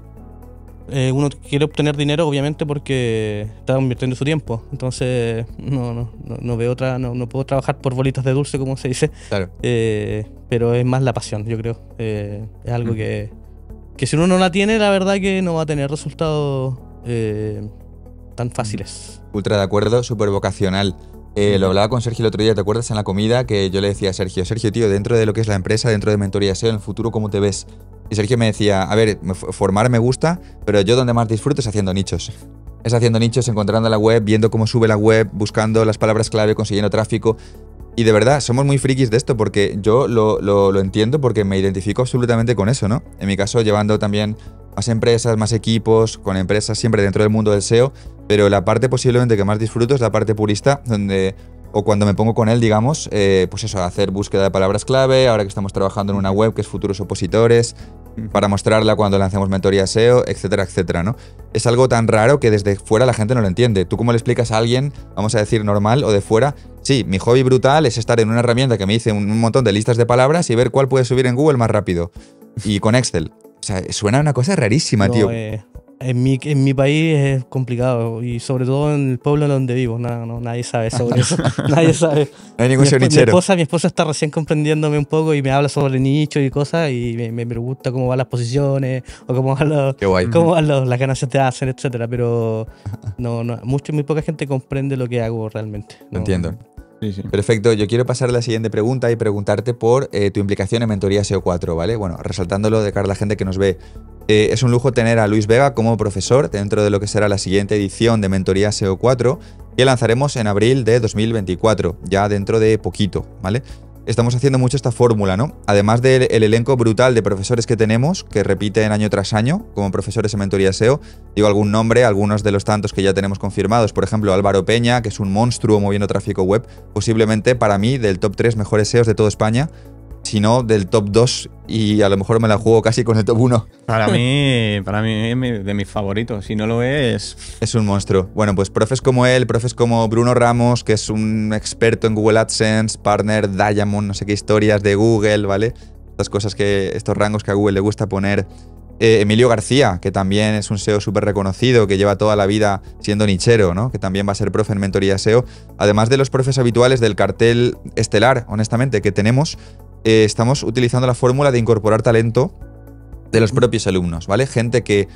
eh, uno quiere obtener dinero obviamente porque está invirtiendo su tiempo. Entonces no, no, no, no veo otra, no, no puedo trabajar por bolitas de dulce, como se dice. Claro. Eh, pero es más la pasión, yo creo. Eh, es algo Mm. que, que si uno no la tiene, la verdad que no va a tener resultados eh, tan fáciles. Ultra de acuerdo, súper vocacional. Eh, lo hablaba con Sergio el otro día, ¿te acuerdas en la comida? Que yo le decía a Sergio, Sergio, tío, dentro de lo que es la empresa, dentro de mentoría S E O, en el futuro, ¿cómo te ves? Y Sergio me decía, a ver, me- formar me gusta, pero yo donde más disfruto es haciendo nichos. Es haciendo nichos, encontrando la web, viendo cómo sube la web, buscando las palabras clave, consiguiendo tráfico. Y de verdad, somos muy frikis de esto porque yo lo, lo, lo entiendo porque me identifico absolutamente con eso, ¿no? En mi caso, llevando también más empresas, más equipos, con empresas siempre dentro del mundo del S E O, pero la parte posiblemente que más disfruto es la parte purista, donde, o cuando me pongo con él, digamos, eh, pues eso, hacer búsqueda de palabras clave, ahora que estamos trabajando en una web que es Futuros Opositores, para mostrarla cuando lancemos mentoría S E O, etcétera, etcétera, ¿no? Es algo tan raro que desde fuera la gente no lo entiende. ¿Tú cómo le explicas a alguien, vamos a decir normal o de fuera? Sí, mi hobby brutal es estar en una herramienta que me dice un un montón de listas de palabras y ver cuál puede subir en Google más rápido. Y con Excel. O sea, suena una cosa rarísima, No, tío. eh, en, mi, en mi país es complicado y sobre todo en el pueblo donde vivo. No, no, nadie sabe sobre eso. Nadie sabe. No hay ningún Mi, S E O esp- mi nichero. esposa, mi esposa está recién comprendiéndome un poco y me habla sobre nicho y cosas y me, me pregunta cómo van las posiciones o cómo van, los, Qué guay. cómo van los- las ganancias te hacen, etcétera. Pero no, no, mucho, muy poca gente comprende lo que hago realmente. Lo No. entiendo. Sí, sí. Perfecto, yo quiero pasar a la siguiente pregunta y preguntarte por eh, tu implicación en Mentoría S E O cuatro, ¿vale? Bueno, resaltándolo de cara a la gente que nos ve. Eh, es un lujo tener a Luis Vega como profesor dentro de lo que será la siguiente edición de Mentoría S E O cuatro que lanzaremos en abril de dos mil veinticuatro, ya dentro de poquito, ¿vale? Estamos haciendo mucho esta fórmula, ¿no? Además del el elenco brutal de profesores que tenemos, que repiten año tras año como profesores en Mentoría S E O, digo algún nombre, algunos de los tantos que ya tenemos confirmados, por ejemplo Álvaro Peña, que es un monstruo moviendo tráfico web, posiblemente para mí del top tres mejores S E Os de toda España, si no del top dos y a lo mejor me la juego casi con el top uno. Para mí, para mí es mi- de mis favoritos. Si no lo es, Es un monstruo. Bueno, pues profes como él, profes como Bruno Ramos, que es un experto en Google AdSense, partner Diamond, no sé qué historias de Google, ¿vale? Estas cosas que, estos rangos que a Google le gusta poner. Eh, Emilio García, que también es un S E O súper reconocido, que lleva toda la vida siendo nichero, ¿no? Que también va a ser profe en Mentoría S E O. Además de los profes habituales del cartel estelar, honestamente, que tenemos, eh, estamos utilizando la fórmula de incorporar talento de los propios alumnos, ¿vale? Gente que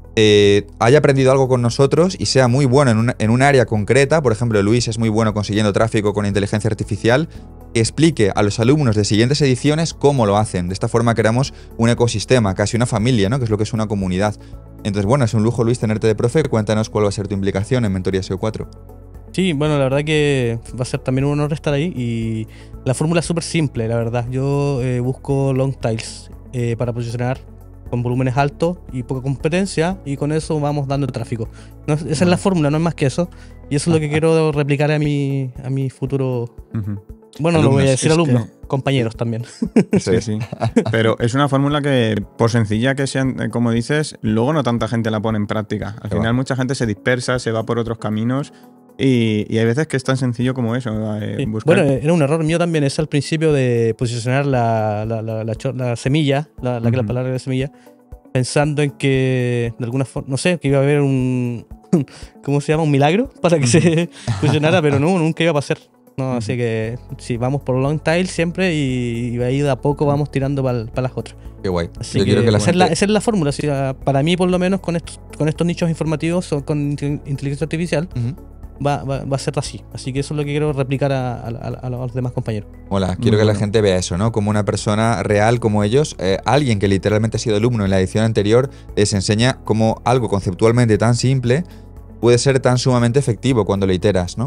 eh, haya aprendido algo con nosotros y sea muy bueno en un, en un área concreta. Por ejemplo, Luis es muy bueno consiguiendo tráfico con inteligencia artificial. Que explique a los alumnos de siguientes ediciones cómo lo hacen. De esta forma creamos un ecosistema, casi una familia, ¿no? Que es lo que es una comunidad. Entonces, bueno, es un lujo, Luis, tenerte de profe. Cuéntanos cuál va a ser tu implicación en Mentoría S E O cuatro. Sí, bueno, la verdad que va a ser también un honor estar ahí y la fórmula es súper simple, la verdad. Yo eh, busco long tails eh, para posicionar con volúmenes altos y poca competencia y con eso vamos dando tráfico. No, esa es la fórmula, no es más que eso. Y eso es lo que quiero replicar a mi, a mi futuro... ujú. Bueno, lo voy a Alumnos, decir es alumnos, que- compañeros también. Eso Sí, es. sí. Pero es una fórmula que, por sencilla que sean, eh, como dices, luego no tanta gente la pone en práctica. Al Se final va. mucha gente se dispersa, se va por otros caminos y, y hay veces que es tan sencillo como eso. eh, Sí. buscar- Bueno, eh, era un error mío también, es al principio de posicionar la, la, la, la cho- la semilla, la, la, que la Ujú. palabra de semilla, pensando en que de alguna forma, no sé, que iba a haber un, ¿cómo se llama? Un milagro para que se posicionara, pero no, nunca iba a pasar. No, así que sí, vamos por long tail siempre y, y ahí de a poco vamos tirando para las otras. Qué guay. Así Yo que, quiero que la esa, es la, gente- esa es la fórmula. Así, ah, para mí, por lo menos, con estos, con estos nichos informativos o con intel- inteligencia artificial, Ujú. va, va, va a ser así. Así que eso es lo que quiero replicar a, a- a- a los demás compañeros. Hola, quiero que la bueno. gente vea eso, ¿no? Como una persona real como ellos, eh, alguien que literalmente ha sido alumno en la edición anterior, les enseña cómo algo conceptualmente tan simple puede ser tan sumamente efectivo cuando lo iteras, ¿no?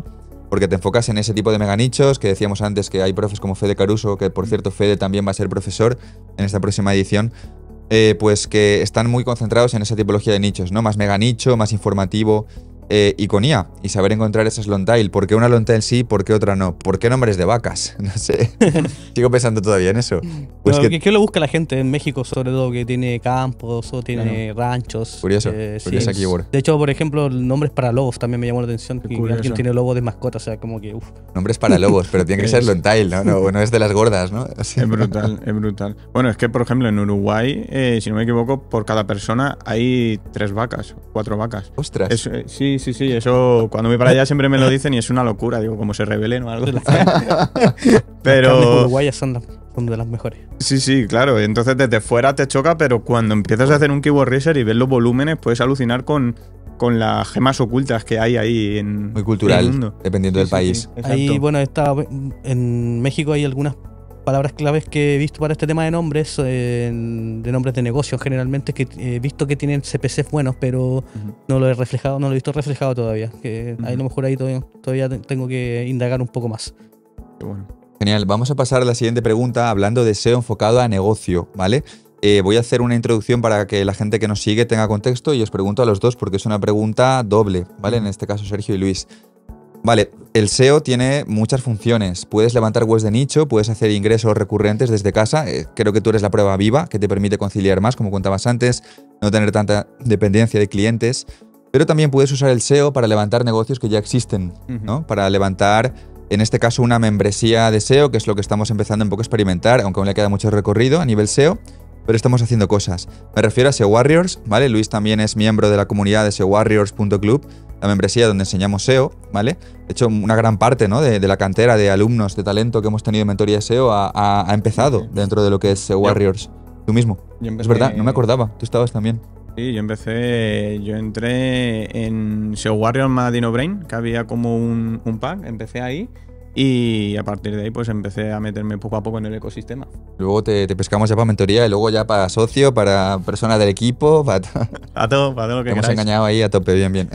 porque te enfocas en ese tipo de meganichos que decíamos antes, que hay profes como Fede Caruso, que por cierto Fede también va a ser profesor en esta próxima edición, eh, pues que están muy concentrados en esa tipología de nichos, ¿no? Más meganicho, más informativo, eh, y con I A, y saber encontrar esas long tail. ¿Por qué una long tail sí, por qué otra no? ¿Por qué nombres de vacas? No sé. Sigo pensando todavía en eso. Pues No, que, ¿qué, qué lo busca la gente en México, sobre todo, que tiene campos o tiene ranchos? Curioso, Eh, sí. curiosa keyword. De hecho, por ejemplo, nombres para lobos también me llamó la atención. Qué Que curioso. alguien tiene lobo de mascota, o sea, como que, uff. Nombres para lobos, pero tiene que ser long tail, ¿no? No, no es de las gordas, ¿no? Sí. Es brutal, es brutal. Bueno, es que, por ejemplo, en Uruguay, eh, si no me equivoco, por cada persona hay tres vacas, cuatro vacas. Ostras. Eso, eh, sí, sí, sí, eso cuando voy para allá siempre me lo dicen y es una locura, digo, como se rebelen o algo. Las carnes Pero uruguayas son, las- son de las mejores. sí, sí, claro, entonces desde fuera te choca, pero cuando empiezas a hacer un keyword research y ves los volúmenes, puedes alucinar con, con las gemas ocultas que hay ahí en Muy en cultural, el mundo. dependiendo Sí, del sí, país. sí, exacto. Ahí, bueno, está, en México hay algunas palabras claves que he visto para este tema de nombres, eh, de nombres de negocios generalmente, que he visto que tienen C P Cs buenos, pero Ujú. no lo he reflejado, no lo he visto reflejado todavía. Que ahí a Ujú. lo mejor ahí todavía, todavía te- tengo que indagar un poco más. Qué bueno. Genial, vamos a pasar a la siguiente pregunta hablando de S E O enfocado a negocio, ¿vale? Eh, voy a hacer una introducción para que la gente que nos sigue tenga contexto y os pregunto a los dos porque es una pregunta doble, ¿vale? En este caso Sergio y Luis. Vale, el S E O tiene muchas funciones. Puedes levantar webs de nicho, puedes hacer ingresos recurrentes desde casa. Eh, creo que tú eres la prueba viva que te permite conciliar más, como contabas antes, no tener tanta dependencia de clientes. Pero también puedes usar el S E O para levantar negocios que ya existen, ¿no? Para levantar, en este caso, una membresía de S E O, que es lo que estamos empezando un poco a experimentar, aunque aún le queda mucho recorrido a nivel S E O, pero estamos haciendo cosas. Me refiero a S E O Warriors, ¿vale? Luis también es miembro de la comunidad de S E O Warriors punto club, la membresía donde enseñamos S E O, ¿vale? De hecho, una gran parte, ¿no? de, de la cantera de alumnos de talento que hemos tenido en mentoría S E O ha, ha- ha empezado dentro de lo que es S E O Warriors. Tú mismo. Yo Es empecé- verdad, no me acordaba. Tú estabas también. Sí, yo empecé, yo entré en S E O Warriors más Dino Brain, que había como un, un pack, empecé ahí y a partir de ahí pues empecé a meterme poco a poco en el ecosistema. Luego te, te pescamos ya para mentoría y luego ya para socio, para persona del equipo, para todo. A todo, para todo lo que Te hemos queráis. engañado ahí a tope, bien, bien.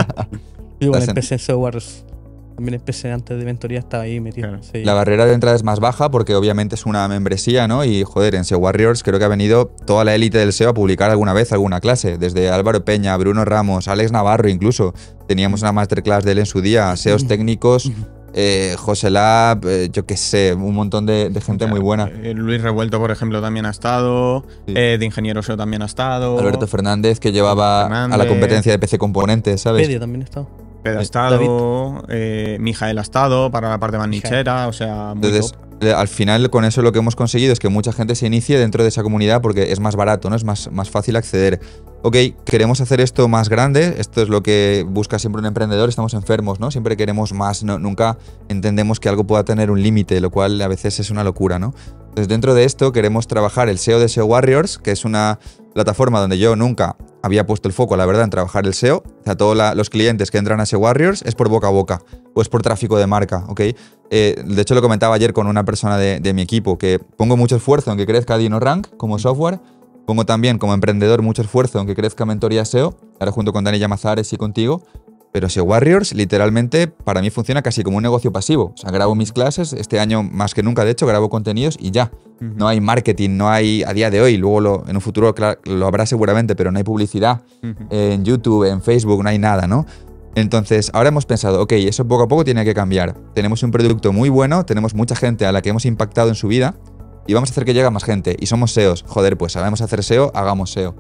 Yo igual Hacen- empecé en S E O Warriors. También empecé antes de mentoría, estaba ahí metido. Claro. Sí. La barrera de entrada es más baja porque obviamente es una membresía, ¿no? Y joder, en S E O Warriors creo que ha venido toda la élite del S E O a publicar alguna vez alguna clase. Desde Álvaro Peña, Bruno Ramos, Alex Navarro incluso. Teníamos una masterclass de él en su día, S E Os técnicos, eh, José Lab, eh, yo qué sé, un montón de, de gente muy buena. Eh, Luis Revuelto, por ejemplo, también ha estado. Sí. eh, de Ingeniero S E O también ha estado. Alberto Fernández que llevaba Fernández. a la competencia de P C Componentes, ¿sabes? Pedia también estaba. Pedro ha estado. Eh, Mijael ha estado para la parte más Mijael. nichera, o sea, muy Entonces, top. eh, al final con eso lo que hemos conseguido es que mucha gente se inicie dentro de esa comunidad porque es más barato, ¿no? Es más, más fácil acceder. Ok, queremos hacer esto más grande, esto es lo que busca siempre un emprendedor, estamos enfermos, ¿no? Siempre queremos más, no- nunca entendemos que algo pueda tener un límite, lo cual a veces es una locura, ¿no? Entonces dentro de esto queremos trabajar el S E O de S E O Warriors, que es una plataforma donde yo nunca había puesto el foco, la verdad, en trabajar el S E O. O sea, todos la- los clientes que entran a S E O Warriors es por boca a boca o es por tráfico de marca, ¿ok? Eh, de hecho, lo comentaba ayer con una persona de, de mi equipo, que pongo mucho esfuerzo en que crezca DinoRank como software, pongo también como emprendedor mucho esfuerzo en que crezca Mentoría S E O, ahora junto con Dani Llamazares y contigo, pero S E O Warriors literalmente para mí funciona casi como un negocio pasivo. O sea, grabo mis clases, este año más que nunca, de hecho, grabo contenidos y ya. Ujú. No hay marketing, no hay a día de hoy, luego lo- en un futuro claro, lo habrá seguramente, pero no hay publicidad Ujú. en YouTube, en Facebook, no hay nada, ¿no? Entonces, ahora hemos pensado, ok, eso poco a poco tiene que cambiar. Tenemos un producto muy bueno, tenemos mucha gente a la que hemos impactado en su vida y vamos a hacer que llegue a más gente. Y somos S E Os. Joder, pues sabemos hacer S E O, hagamos S E O.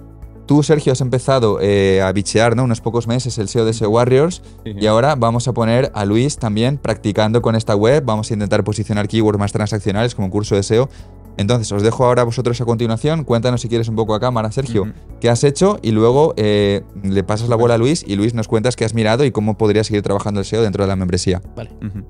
Tú, Sergio, has empezado eh, a bichear, ¿no? Unos pocos meses el S E O de S E O Warriors Sí, sí. y ahora vamos a poner a Luis también practicando con esta web. Vamos a intentar posicionar keywords más transaccionales como un curso de S E O. Entonces, os dejo ahora a vosotros a continuación. Cuéntanos si quieres un poco a cámara, Sergio, Ujú. qué has hecho y luego eh, le pasas la bola a Luis y Luis nos cuentas qué has mirado y cómo podrías seguir trabajando el S E O dentro de la membresía. Vale. Ujú.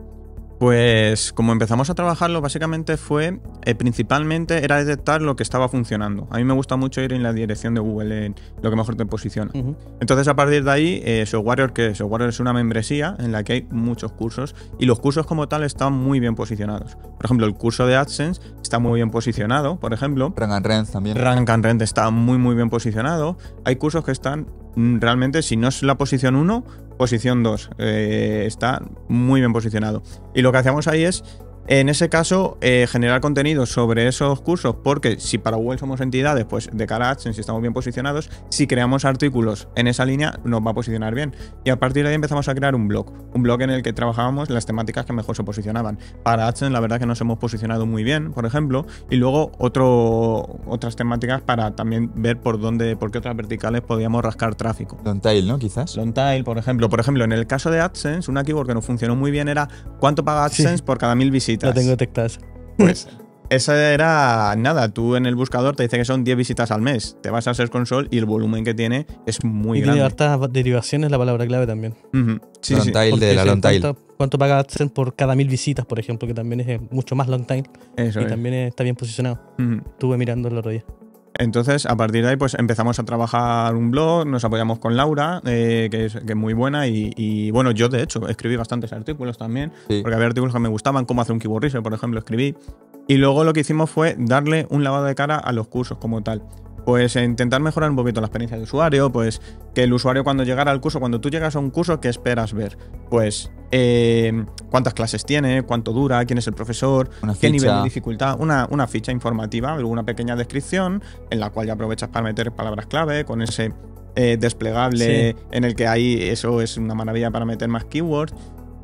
Pues como empezamos a trabajarlo, básicamente fue, eh, principalmente era detectar lo que estaba funcionando. A mí me gusta mucho ir en la dirección de Google, en lo que mejor te posiciona. Ujú. Entonces a partir de ahí, eh, S E O Warrior, que S E O Warrior es una membresía en la que hay muchos cursos y los cursos como tal están muy bien posicionados. Por ejemplo, el curso de AdSense está muy bien posicionado, por ejemplo. Rank and Rent también. Rank and Rent está muy muy bien posicionado. Hay cursos que están mm, realmente, si no es la posición uno, posición dos. Eh, está muy bien posicionado. Y lo que hacemos ahí es, en ese caso, eh, generar contenido sobre esos cursos, porque si para Google somos entidades, pues de cara a AdSense, si estamos bien posicionados, si creamos artículos en esa línea, nos va a posicionar bien. Y a partir de ahí empezamos a crear un blog, un blog en el que trabajábamos las temáticas que mejor se posicionaban. Para AdSense, la verdad que nos hemos posicionado muy bien, por ejemplo, y luego otro, otras temáticas para también ver por dónde, por qué otras verticales podíamos rascar tráfico. Long tail, ¿no? Quizás. Long tail, por ejemplo. Por ejemplo, en el caso de AdSense, una keyword que nos funcionó muy bien era ¿cuánto paga AdSense Sí. por cada mil visitas? La tengo detectada. Pues esa era nada, tú en el buscador te dice que son diez visitas al mes, te vas a Search Console y el volumen que tiene es muy y grande. tiene hartas derivaciones la palabra clave también. Uh-huh. Sí, long sí. tail Porque de la dice long tail. ¿Cuánto, cuánto paga AdSense por cada mil visitas, por ejemplo? Que también es eh, mucho más long tail. Eso y es. también está bien posicionado. Uh-huh. Estuve mirando el otro día. Entonces, a partir de ahí, pues empezamos a trabajar un blog, nos apoyamos con Laura, eh, que, es, que es muy buena, y, y, bueno, yo de hecho escribí bastantes artículos también, Sí. porque había artículos que me gustaban, cómo hacer un keyword research, por ejemplo, escribí. Y luego lo que hicimos fue darle un lavado de cara a los cursos como tal. Pues eh, intentar mejorar un poquito la experiencia de usuario, pues que el usuario cuando llegara al curso, cuando tú llegas a un curso, ¿qué esperas ver? Pues eh, cuántas clases tiene, cuánto dura, quién es el profesor, Una qué nivel ficha. de dificultad, una, una ficha informativa, una pequeña descripción en la cual ya aprovechas para meter palabras clave con ese eh, desplegable Sí. en el que ahí eso es una maravilla para meter más keywords.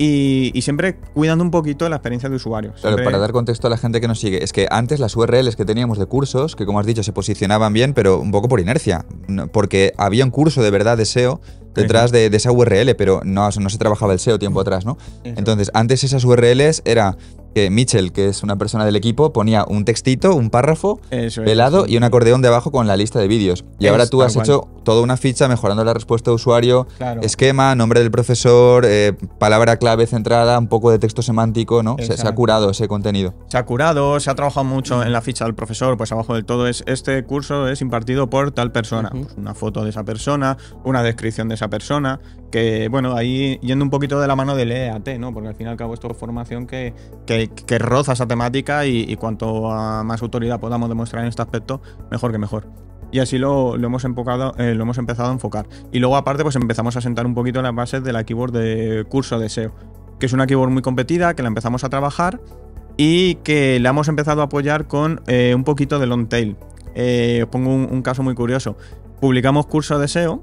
Y, y siempre cuidando un poquito la experiencia de usuario. Claro, Siempre- para dar contexto a la gente que nos sigue, es que antes las U R Ls que teníamos de cursos, que como has dicho, se posicionaban bien, pero un poco por inercia, no- porque había un curso de verdad de S E O detrás de, de esa U R L, pero no, no se trabajaba el S E O tiempo atrás, ¿no? Eso. Entonces, antes esas U R Ls era que Mitchell, que es una persona del equipo, ponía un textito, un párrafo, Eso es, pelado sí. y un acordeón de abajo con la lista de vídeos. Y Es ahora tú tal has cual. hecho toda una ficha mejorando la respuesta de usuario, Claro. esquema, nombre del profesor, eh, palabra clave centrada, un poco de texto semántico, ¿no? Se, se ha Exacto. curado ese contenido. Se ha curado, se ha trabajado mucho en la ficha del profesor, pues abajo del todo es este curso es impartido por tal persona. Ujú. Pues una foto de esa persona, una descripción de esa persona, que bueno, ahí yendo un poquito de la mano del E A T, ¿no? Porque al fin y al cabo esto es formación que, que, que roza esa temática y, y cuanto a más autoridad podamos demostrar en este aspecto, mejor que mejor. Y así lo, lo hemos enfocado, eh, lo hemos empezado a enfocar. Y luego aparte pues empezamos a sentar un poquito las bases de la keyword de curso de S E O, que es una keyword muy competida, que la empezamos a trabajar y que la hemos empezado a apoyar con eh, un poquito de long tail. Eh, os pongo un, un caso muy curioso. Publicamos curso de S E O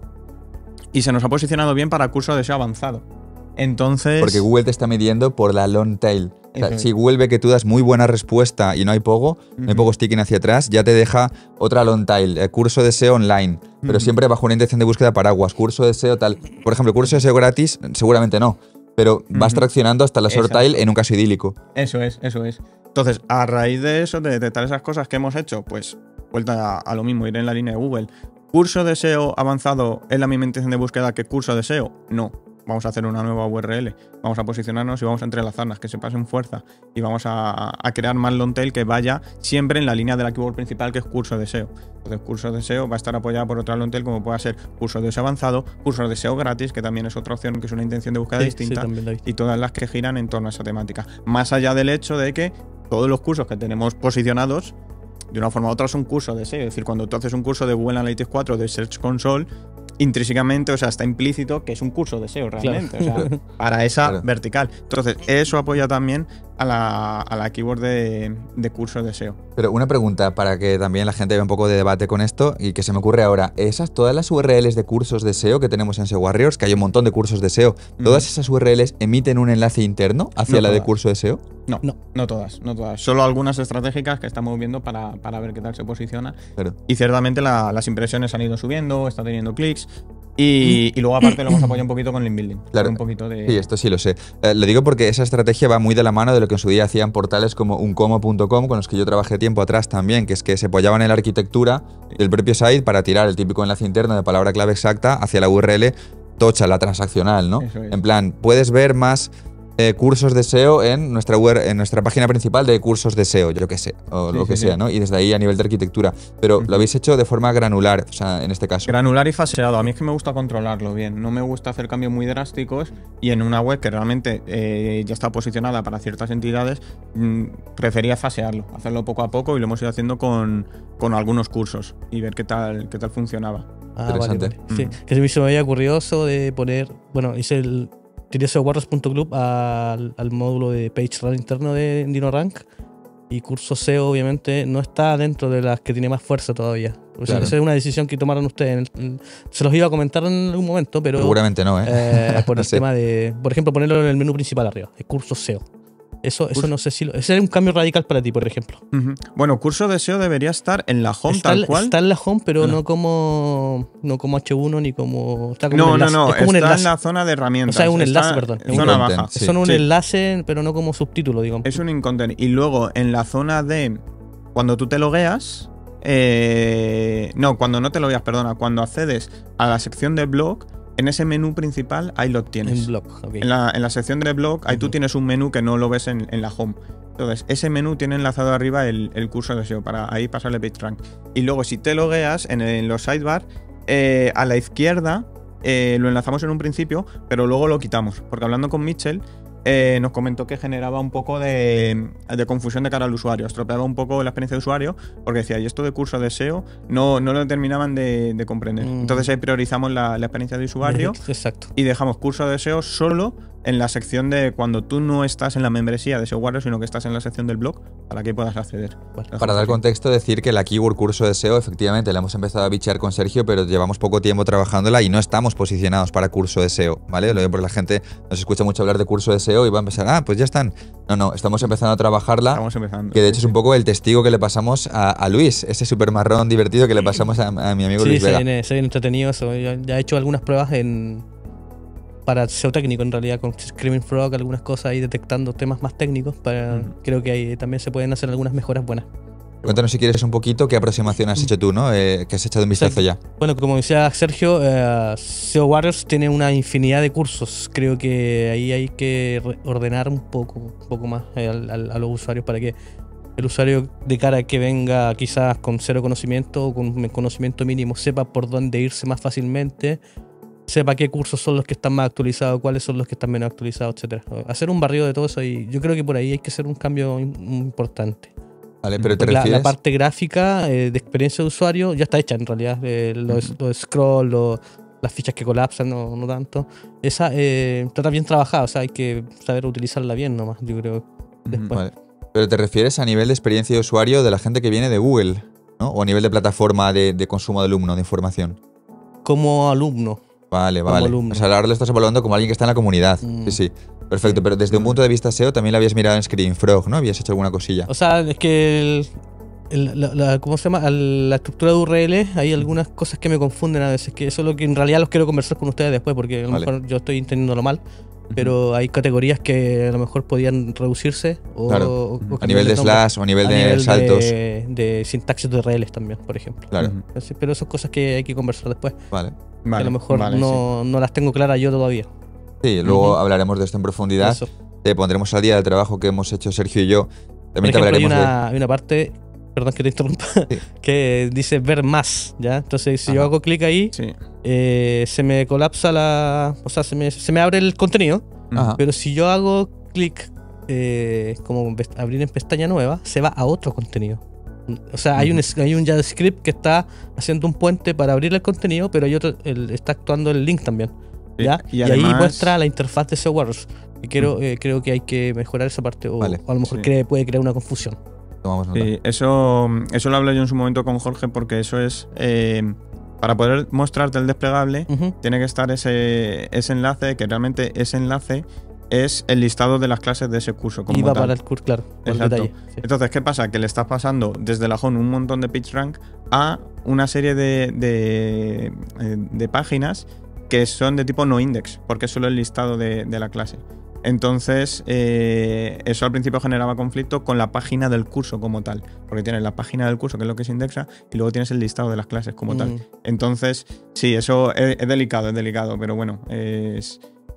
y se nos ha posicionado bien para curso de S E O avanzado. Entonces... Porque Google te está midiendo por la long tail. O sea, Eso es. si Google ve que tú das muy buena respuesta y no hay pogo, no hay Ujú. pogo sticking hacia atrás, ya te deja otra long tail, eh, curso de S E O online, pero Ujú. siempre bajo una intención de búsqueda paraguas, curso de S E O tal. Por ejemplo, curso de S E O gratis, seguramente no, pero vas Ujú. traccionando hasta la short Exacto. tail en un caso idílico. Eso es, eso es. Entonces, a raíz de eso, de detectar esas cosas que hemos hecho, pues vuelta a, a lo mismo, ir en la línea de Google. ¿Curso de S E O avanzado es la misma intención de búsqueda que curso de S E O? No. Vamos a hacer una nueva U R L, vamos a posicionarnos y vamos a entrelazarlas, que se pasen fuerza y vamos a, a crear más long tail que vaya siempre en la línea de la keyword principal, que es curso de S E O. Entonces, curso de S E O va a estar apoyado por otra long tail, como pueda ser curso de S E O avanzado, curso de S E O gratis, que también es otra opción, que es una intención de búsqueda Sí, distinta, sí, también la he visto. y todas las que giran en torno a esa temática. Más allá del hecho de que todos los cursos que tenemos posicionados, de una forma u otra, son cursos de S E O. Es decir, cuando tú haces un curso de Google Analytics cuatro de Search Console, intrínsecamente, o sea, está implícito que es un curso de S E O realmente, Claro. o sea, para esa Claro. vertical. Entonces, eso apoya también a la, a la keyword de, de curso de S E O. Pero una pregunta para que también la gente vea un poco de debate con esto y que se me ocurre ahora. Esas, todas las U R Ls de cursos de S E O que tenemos en S E O Warriors, que hay un montón de cursos de S E O, ¿todas Ujú. esas U R Ls emiten un enlace interno hacia No la de todas. curso de S E O? No, no, No. no todas, no todas. Solo algunas estratégicas que estamos viendo para, para ver qué tal se posiciona. Claro. Y ciertamente la- las impresiones han ido subiendo, está teniendo clics. Y, y luego aparte lo hemos apoyado un poquito con link building. Claro. Un poquito de... Sí, esto sí lo sé. Eh, lo digo porque esa estrategia va muy de la mano de lo que en su día hacían portales como uncomo punto com, con los que yo trabajé tiempo atrás también, que es que se apoyaban en la arquitectura del propio site para tirar el típico enlace interno de palabra clave exacta hacia la U R L tocha, la transaccional, ¿no? Eso es. En plan, puedes ver más eh, cursos de S E O en nuestra web, en nuestra página principal de cursos de S E O, yo que sé, o Sí, lo que sí, sea, sí. ¿no? Y desde ahí a nivel de arquitectura. Pero Ujú. lo habéis hecho de forma granular, o sea, en este caso. Granular y faseado. A mí es que me gusta controlarlo bien. No me gusta hacer cambios muy drásticos y en una web que realmente eh, ya está posicionada para ciertas entidades, mmm, prefería fasearlo, hacerlo poco a poco y lo hemos ido haciendo con, con algunos cursos y ver qué tal, qué tal funcionaba. Ah, vale, Interesante. vale. Sí, Mm. que se me, se me había ocurrido eso de poner, bueno, hice el tiré S E O Warriors punto club al, al módulo de PageRank interno de DinoRank y curso S E O obviamente no está dentro de las que tiene más fuerza todavía. O sea, Claro. esa es una decisión que tomaron ustedes. En el- se los iba a comentar en algún momento, pero Seguramente no, ¿eh? eh, por No el sé. tema de, por ejemplo, ponerlo en el menú principal arriba, el curso S E O. Eso, eso no sé si lo, ese es un cambio radical para ti, por ejemplo. Ujú. Bueno, curso de S E O debería estar en la home Está, tal en- cual. está en la home, pero En la- no como no como H uno ni como está como No, un no, enlace. no, Es como un está enlace. en la zona de herramientas. O sea, es un Está enlace, perdón. en Un zona content, baja. sí. Son un Sí. enlace, pero no como subtítulo, digamos. Es un incontent. Y luego en la zona de cuando tú te logueas, eh, no, cuando no te logueas, perdona, cuando accedes a la sección de blog, en ese menú principal ahí lo tienes. En blog, ok. En la, en la sección de blog, ahí tú Ujú. tienes un menú que no lo ves en, en la home. Entonces, ese menú tiene enlazado arriba el, el curso de S E O para ahí pasarle PageRank. Y luego, si te logueas en, en los sidebar, eh, a la izquierda eh, lo enlazamos en un principio, pero luego lo quitamos. Porque hablando con Mitchell, eh, nos comentó que generaba un poco de, de confusión de cara al usuario, estropeaba un poco la experiencia de usuario, porque decía, y esto de curso de S E O no, no lo terminaban de, de comprender. Mm. Entonces ahí priorizamos la, la experiencia de usuario Exacto. y dejamos curso de S E O solo en la sección de cuando tú no estás en la membresía de S E O Warriors, sino que estás en la sección del blog para que puedas acceder. Bueno, Para dar contexto, decir que la keyword curso de S E O efectivamente la hemos empezado a bichear con Sergio, pero llevamos poco tiempo trabajándola y no estamos posicionados para curso de S E O, ¿vale? Lo digo porque la gente nos escucha mucho hablar de curso de S E O y va a empezar, ah, pues ya están. No, no, estamos empezando a trabajarla, Estamos empezando. que de hecho Sí, es un sí. poco el testigo que le pasamos a, a Luis, ese super marrón divertido que le pasamos a, a mi amigo sí, Luis se Vega. viene, se viene entretenido eso. Ya, ya he hecho algunas pruebas en para S E O técnico en realidad, con Screaming Frog, algunas cosas ahí detectando temas más técnicos. Para, Ujú. Creo que ahí también se pueden hacer algunas mejoras buenas. Cuéntanos si quieres un poquito qué aproximación has hecho tú, ¿no? Eh, que has echado un vistazo ya. Bueno, como decía Sergio, eh, S E O Warriors tiene una infinidad de cursos. Creo que ahí hay que re- ordenar un poco, un poco más eh, al- al- a los usuarios para que el usuario de cara a que venga quizás con cero conocimiento o con un conocimiento mínimo sepa por dónde irse más fácilmente, sepa qué cursos son los que están más actualizados, cuáles son los que están menos actualizados, etcétera. Hacer un barrido de todo eso y yo creo que por ahí hay que hacer un cambio im- importante. Vale, pero te Porque la, refieres... la parte gráfica eh, de experiencia de usuario ya está hecha en realidad. Eh, los, Ujú. los scroll, los- las fichas que colapsan, no, no tanto. Esa eh, está bien trabajada, o sea, hay que saber utilizarla bien nomás, yo creo. Después. Vale. Pero te refieres a nivel de experiencia de usuario de la gente que viene de Google, ¿no? O a nivel de plataforma de, de consumo de alumno, de información. Como alumno. Vale, Como vale. alumno. O sea, ahora lo estás evaluando como alguien que está en la comunidad. Mm. Sí, sí. Perfecto, pero desde un punto de vista S E O también lo habías mirado en Screen Frog, ¿no? Habías hecho alguna cosilla. O sea, es que el- el- la, la- ¿cómo se llama? Al- La estructura de U R L, hay algunas cosas que me confunden a veces, que eso es lo que en realidad los quiero conversar con ustedes después, porque a lo Vale. mejor yo estoy entendiéndolo mal, pero hay categorías que a lo mejor podían reducirse o, Claro. o- o A cambiarle nivel de nombre. slash o a nivel A de nivel saltos. de, de sintaxis de U R Ls también, por ejemplo. Claro, Ujú. Así- Pero son cosas que hay que conversar después. vale. que Vale, a lo mejor vale, no, no las tengo claras yo todavía. Sí, luego Ujú. hablaremos de esto en profundidad. Eso. Te pondremos al día del trabajo que hemos hecho Sergio y yo. Por También te ejemplo, hay hablaremos una, hay una parte, perdón que te interrumpa, Sí. que dice ver más, ¿ya? Entonces, si yo Ajá. hago clic ahí, Sí. eh, se me colapsa la... O sea, se me, se me abre el contenido, de... Ajá. pero si yo hago clic, eh, como ves- abrir en pestaña nueva, se va a otro contenido. O sea, hay, un, Ujú. hay un JavaScript que está haciendo un puente para abrir el contenido, pero hay otro, el- está actuando el link también. ¿ya? Y Y, ahí además- muestra la interfaz de S E O Warriors. Y quiero, eh, creo que hay que mejorar esa parte, o, Vale. o a lo mejor Sí. cree- puede crear una confusión. Tomamos nota. Sí, eso, eso lo hablé yo en su momento con Jorge porque eso es... eh, para poder mostrarte el desplegable, Ujú. tiene que estar ese, ese enlace, que realmente ese enlace es el listado de las clases de ese curso. Como Y va tal. para el curso, claro, por el Exacto. detalle. Sí. Entonces, ¿qué pasa? Que le estás pasando desde la home un montón de PageRank a una serie de, de, eh, de páginas que son de tipo no index, porque es solo el listado de, de la clase. Entonces, eh, eso al principio generaba conflicto con la página del curso como tal, porque tienes la página del curso, que es lo que se indexa, y luego tienes el listado de las clases como Mm. tal. Entonces, sí, eso es, es delicado, es delicado, pero bueno, es,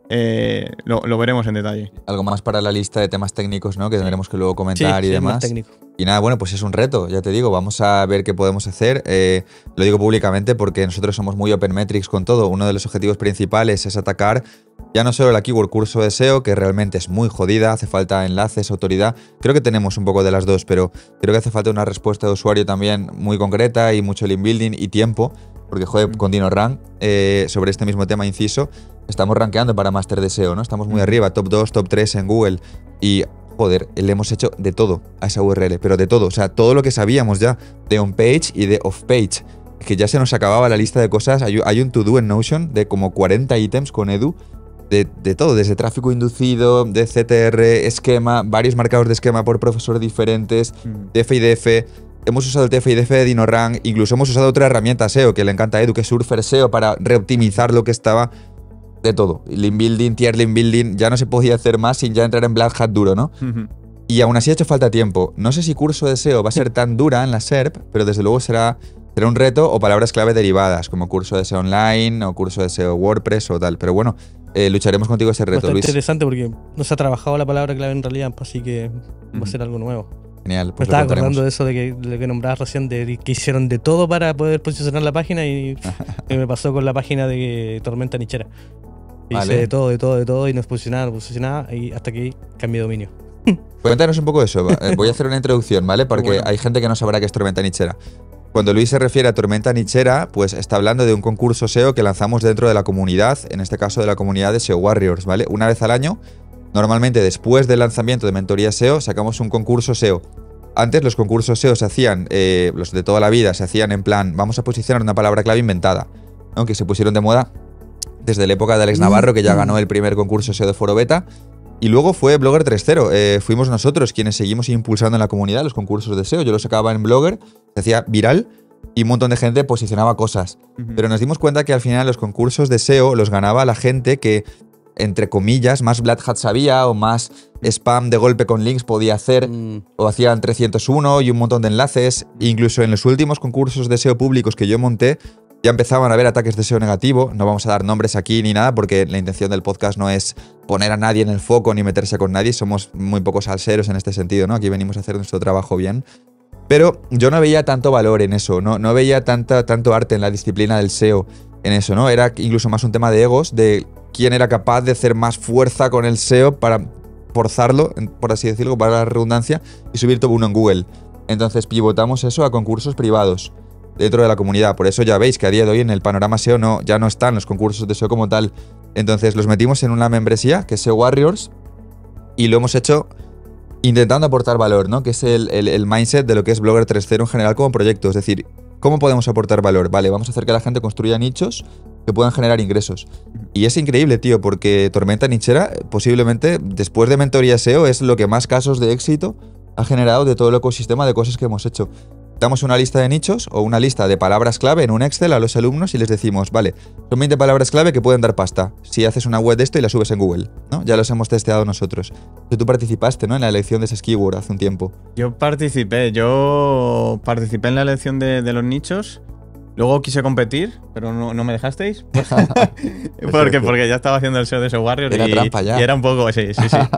eh, lo, lo veremos en detalle. Algo más para la lista de temas técnicos, ¿no? Que tendremos que luego comentar Sí, y sí, es más demás. técnico. Y nada, bueno, pues es un reto, ya te digo, vamos a ver qué podemos hacer. Eh, lo digo públicamente porque nosotros somos muy open metrics con todo. Uno de los objetivos principales es atacar ya no solo la keyword curso de S E O, que realmente es muy jodida, hace falta enlaces, autoridad. Creo que tenemos un poco de las dos, pero creo que hace falta una respuesta de usuario también muy concreta y mucho link building y tiempo. Porque, joder, con DinoRank, eh, sobre este mismo tema, inciso, estamos rankeando para Máster de S E O, ¿no? Estamos muy arriba, top dos, top tres en Google. Y, joder, le hemos hecho de todo a esa U R L, pero de todo. O sea, todo lo que sabíamos ya de on-page y de off-page. Que ya se nos acababa la lista de cosas. Hay, hay un to-do en Notion de como cuarenta ítems con Edu. De, de todo, desde tráfico inducido, de C T R, esquema, varios marcados de esquema por profesores diferentes, Mm. T F I D F. Hemos usado el T F I D F de DinoRank, incluso hemos usado otra herramienta S E O que le encanta a Edu, que es Surfer S E O, para reoptimizar lo que estaba. De todo. Link building, tier link building, ya no se podía hacer más sin ya entrar en Black Hat duro, ¿no? Ujú. Y aún así ha hecho falta tiempo. No sé si curso de S E O va a ser tan dura en la S E R P, pero desde luego será, será un reto, o palabras clave derivadas, como curso de S E O online o curso de S E O WordPress o tal. Pero bueno, eh, lucharemos contigo ese reto, Bastante Luis. interesante porque no se ha trabajado la palabra clave en realidad, así que va Ujú. a ser algo nuevo. Genial, Me pues lo estaba contaremos. acordando de eso de que, de lo que nombrabas recién, de que hicieron de todo para poder posicionar la página y que me pasó con la página de Tormenta Nichera. Hice Vale. de todo, de todo, de todo y nos posicionaba, nos posicionaba y hasta que cambié de dominio. Cuéntanos un poco de eso. va. Eh, Voy a hacer una introducción, ¿vale? Porque Bueno. hay gente que no sabrá qué es Tormenta Nichera. Cuando Luis se refiere a Tormenta Nichera, pues está hablando de un concurso S E O que lanzamos dentro de la comunidad, en este caso de la comunidad de S E O Warriors, ¿vale? Una vez al año, normalmente después del lanzamiento de Mentoría S E O, sacamos un concurso S E O. Antes los concursos S E O se hacían, eh, los de toda la vida, se hacían en plan, vamos a posicionar una palabra clave inventada, ¿no? Que se pusieron de moda desde la época de Alex Navarro, que ya ganó el primer concurso S E O de Foro Beta. Y luego fue Blogger tres punto cero. Eh, fuimos nosotros quienes seguimos impulsando en la comunidad los concursos de S E O. Yo los sacaba en Blogger, se hacía viral y un montón de gente posicionaba cosas. Ujú. Pero nos dimos cuenta que al final los concursos de S E O los ganaba la gente que, entre comillas, más Black Hat sabía o más spam de golpe con links podía hacer. Mm, O hacían trescientos uno y un montón de enlaces. Incluso en los últimos concursos de S E O públicos que yo monté, ya empezaban a haber ataques de S E O negativo. No vamos a dar nombres aquí ni nada, porque la intención del podcast no es poner a nadie en el foco ni meterse con nadie. Somos muy pocos salseros en este sentido, ¿no? Aquí venimos a hacer nuestro trabajo bien. Pero yo no veía tanto valor en eso, no, no veía tanta, tanto arte en la disciplina del S E O en eso, ¿no? Era incluso más un tema de egos, de quién era capaz de hacer más fuerza con el S E O para forzarlo, por así decirlo, para la redundancia, y subir todo uno en Google. Entonces pivotamos eso a concursos privados dentro de la comunidad. Por eso ya veis que a día de hoy en el panorama S E O no, ya no están los concursos de S E O como tal. Entonces los metimos en una membresía que es S E O Warriors y lo hemos hecho intentando aportar valor, ¿no? Que es el, el, el mindset de lo que es Blogger tres punto cero en general como proyecto. Es decir, ¿cómo podemos aportar valor? Vale, vamos a hacer que la gente construya nichos que puedan generar ingresos. Y es increíble, tío, porque Tormenta Nichera, posiblemente, después de Mentoría S E O, es lo que más casos de éxito ha generado de todo el ecosistema de cosas que hemos hecho. Damos una lista de nichos o una lista de palabras clave en un Excel a los alumnos y les decimos, vale, son veinte palabras clave que pueden dar pasta si haces una web de esto y la subes en Google, ¿no? Ya los hemos testeado nosotros. Tú participaste, ¿no? En la elección de ese keyword hace un tiempo. Yo participé, yo participé en la elección de, de los nichos. Luego quise competir, pero no, no me dejasteis. porque, porque ya estaba haciendo el S E O de S E O Warriors. Era y, trampa ya. y era un poco, sí, sí, sí.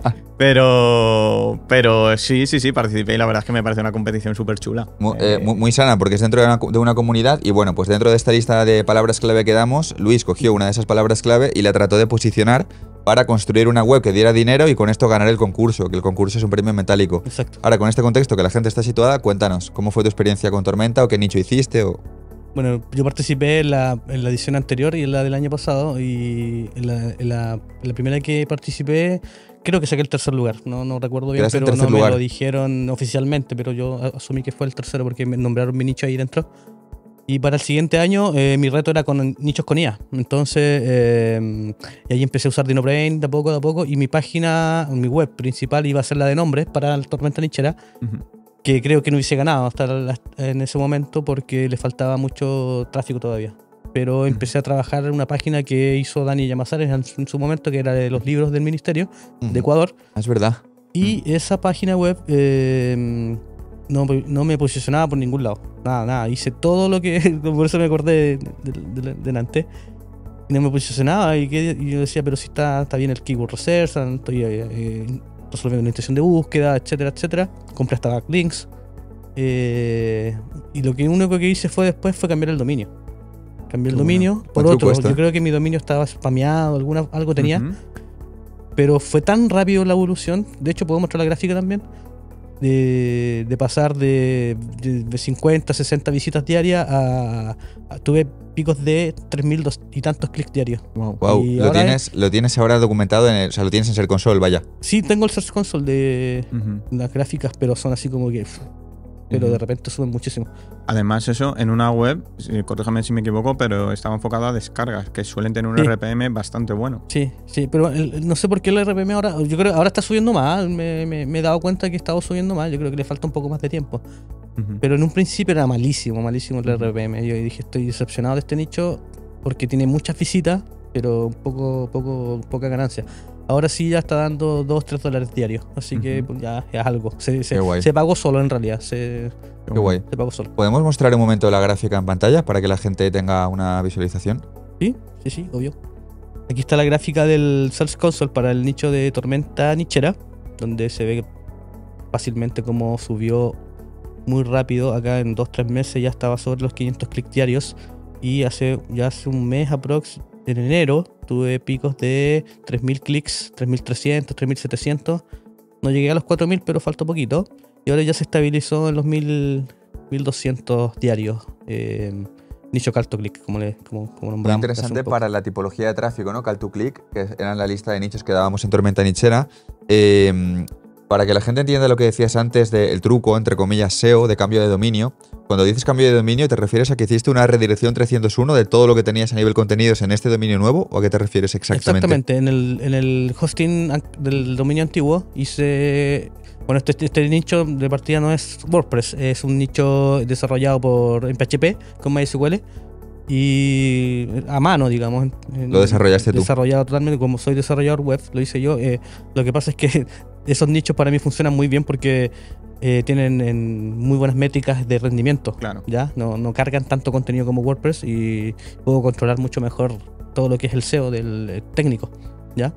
pero, pero sí, sí, sí, participé y la verdad es que me parece una competición súper chula. Muy, eh, muy, muy sana, porque es dentro de una, de una comunidad. Y bueno, pues dentro de esta lista de palabras clave que damos, Luis cogió una de esas palabras clave y la trató de posicionar para construir una web que diera dinero y con esto ganar el concurso, que el concurso es un premio metálico. exacto. Ahora, con este contexto que la gente está situada, cuéntanos, ¿cómo fue tu experiencia con Tormenta o qué nicho hiciste? O... Bueno, yo participé en la, en la edición anterior y en la del año pasado. Y en la, en la, en la primera que participé, creo que saqué el tercer lugar. No, no recuerdo bien, Quedaste en pero no tercer me lugar. lo dijeron oficialmente. Pero yo asumí que fue el tercero porque me nombraron mi nicho ahí dentro. Y para el siguiente año, eh, mi reto era con nichos con I A. Entonces, eh, y ahí empecé a usar DinoBrain de a poco, de a poco. Y mi página, mi web principal iba a ser la de nombres para el Tormenta Nichera. Ujú. Que creo que no hubiese ganado hasta la- en ese momento porque le faltaba mucho tráfico todavía. Pero empecé a trabajar en una página que hizo Dani Llamazares en su, en su momento, que era de los libros del Ministerio de Ecuador. Es verdad. Y esa página web eh, no, no me posicionaba por ningún lado. Nada, nada. Hice todo lo que... Por eso me acordé de, de, de, delante. y no me posicionaba. Y, que, y yo decía, pero si está, está bien el keyword research, estoy eh, resolviendo una intención de búsqueda, etcétera, etcétera. Compré hasta backlinks. Eh, y lo que único que hice fue después fue cambiar el dominio. Cambié el Qué dominio bueno. por Buen otro. truco esto. Yo creo que mi dominio estaba spameado, alguna, algo tenía. Ujú. Pero fue tan rápido la evolución. De hecho, puedo mostrar la gráfica también. De, de pasar de, de, de cincuenta, sesenta visitas diarias a, a- tuve picos de tres mil y tantos clics diarios. Wow. Wow, Y lo ahora tienes, lo tienes ahora documentado en el, o sea, lo tienes en Search Console, vaya. Sí, tengo el Search Console de Ujú. las gráficas, pero son así como que... Pero Ujú. de repente suben muchísimo. Además, eso en una web, eh, corríjame si me equivoco, pero estaba enfocado a descargas, que suelen tener un Sí. R P M bastante bueno. Sí, sí, pero el- el- no sé por qué el R P M ahora... Yo creo que ahora está subiendo más. Me, me- me he dado cuenta que he estado subiendo más. Yo creo que le falta un poco más de tiempo. Ujú. Pero en un principio era malísimo, malísimo el Ujú. R P M. Yo dije, estoy decepcionado de este nicho porque tiene muchas visitas, pero un poco, poco, poca ganancia. Ahora sí ya está dando dos, tres dólares diarios. Así que Ujú. pues, ya es algo. Se, se, Qué guay. se pagó solo en realidad. Se, Qué guay. se pagó solo. ¿Podemos mostrar un momento la gráfica en pantalla para que la gente tenga una visualización? Sí, sí, sí, obvio. Aquí está la gráfica del Search Console para el nicho de tormenta nichera, donde se ve fácilmente cómo subió muy rápido. Acá en dos tres meses ya estaba sobre los quinientos clics diarios. Y hace ya hace un mes aprox, en enero, tuve picos de tres mil clics, tres mil trescientos, tres mil setecientos. No llegué a los cuatro mil, pero falta poquito. Y ahora ya se estabilizó en los mil, mil doscientos diarios. Eh, nicho call to click, como, le, como, como Muy nombramos. hace interesante un poco. para la tipología de tráfico, ¿no? Call to click, que eran la lista de nichos que dábamos en Tormenta Nichera. Eh, para que la gente entienda lo que decías antes del truco, entre comillas, S E O, de cambio de dominio. Cuando dices cambio de dominio, ¿te refieres a que hiciste una redirección trescientos uno de todo lo que tenías a nivel contenidos en este dominio nuevo? ¿O a qué te refieres exactamente? Exactamente, en el, en el hosting an- del dominio antiguo hice... Bueno, este, este nicho de partida no es WordPress, es un nicho desarrollado por en P H P con MySQL y a mano, digamos. en- en- Lo desarrollaste tú. Desarrollado totalmente, como soy desarrollador web, lo hice yo. Eh, lo que pasa es que esos nichos para mí funcionan muy bien porque eh, tienen en muy buenas métricas de rendimiento. Claro. ¿Ya? No, no cargan tanto contenido como WordPress y puedo controlar mucho mejor todo lo que es el S E O del eh, técnico, ¿ya?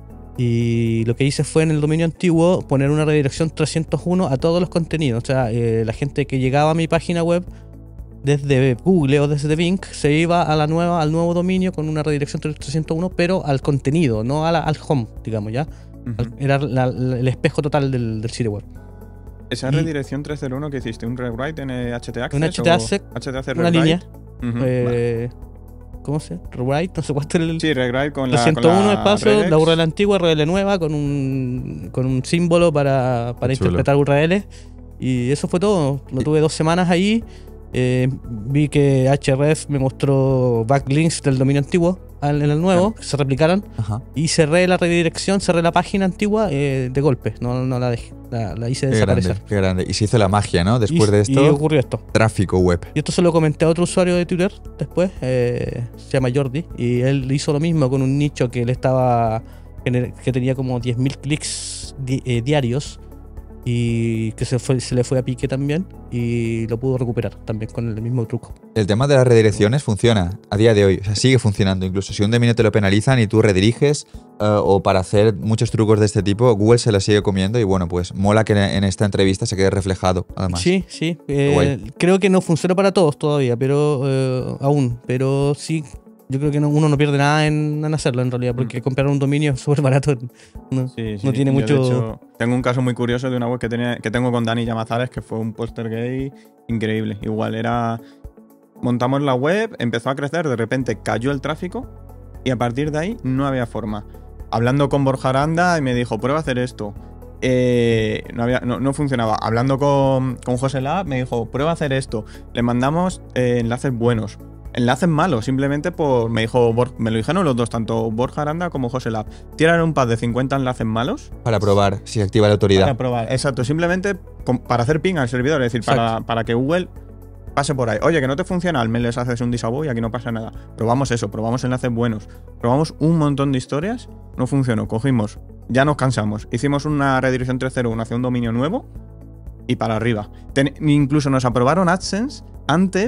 Y lo que hice fue en el dominio antiguo poner una redirección trescientos uno a todos los contenidos. O sea, eh, la gente que llegaba a mi página web desde Google o desde Bing se iba a la nueva, al nuevo dominio con una redirección trescientos uno, pero al contenido, no a la- al home, digamos, ¿ya? Ujú. Era la- la- el espejo total del, del sitio web. Esa y- redirección trescientos uno que hiciste, ¿un rewrite en eh, H T Access? Un H T o Access, H T Access Una rewrite? línea. Ujú, vale. eh, ¿Cómo se llama? Rewrite, no sé cuánto era el... Sí, rewrite con la, con trescientos uno la espacio, regex. la U R L antigua, U R L nueva, con un, con un símbolo para, para Qué chulo. interpretar U R Ls. Y eso fue todo. Lo tuve dos semanas ahí. Eh, vi que Href me mostró backlinks del dominio antiguo al- en el nuevo, que se replicaran. Ajá. Y cerré la redirección, cerré la página antigua eh, de golpe. No, no la dejé, la, la hice Qué desaparecer. grande, qué grande. Y se hizo la magia, ¿no? Después y, de y esto, ocurrió esto. tráfico web. Y esto se lo comenté a otro usuario de Twitter después, eh, se llama Jordi, y él hizo lo mismo con un nicho que él estaba, gener- que tenía como diez mil clics di- eh, diarios y que se, fue, se le fue a pique también y lo pudo recuperar también con el mismo truco. El tema de las redirecciones funciona a día de hoy, o sea, sigue funcionando. Incluso si un dominio te lo penalizan y tú rediriges, eh, o para hacer muchos trucos de este tipo, Google se lo sigue comiendo y bueno, pues mola que en esta entrevista se quede reflejado, además. Sí, sí, eh, Guay. creo que no funciona para todos todavía, pero eh, aún, pero sí. Yo creo que no- uno no pierde nada en, en hacerlo en realidad, porque comprar un dominio es súper barato. No, Sí, sí. no tiene Yo, mucho... de hecho, tengo un caso muy curioso de una web que, tenía, que tengo con Dani Llamazares, que fue un póster gay increíble. Igual era... Montamos la web, empezó a crecer, de repente cayó el tráfico y a partir de ahí no había forma. Hablando con Borja Aranda y me dijo, prueba a hacer esto. Eh, no, había, no, no funcionaba. Hablando con, con José Lab me dijo, prueba a hacer esto. Le mandamos eh, enlaces buenos. Enlaces malos, simplemente por. Me dijo. Bor- Me lo dijeron los dos, tanto Borja Aranda como José Lab. Tiran un pack de cincuenta enlaces malos Para probar si se activa la autoridad. para probar. Exacto, simplemente com- para hacer ping al servidor, es decir, para, para que Google pase por ahí. Oye, que no te funciona, al mes les haces un disavow y aquí no pasa nada. Probamos eso, probamos enlaces buenos. Probamos un montón de historias, no funcionó. Cogimos, ya nos cansamos. Hicimos una redirección trescientos uno hacia un dominio nuevo y para arriba. Ten- incluso nos aprobaron AdSense antes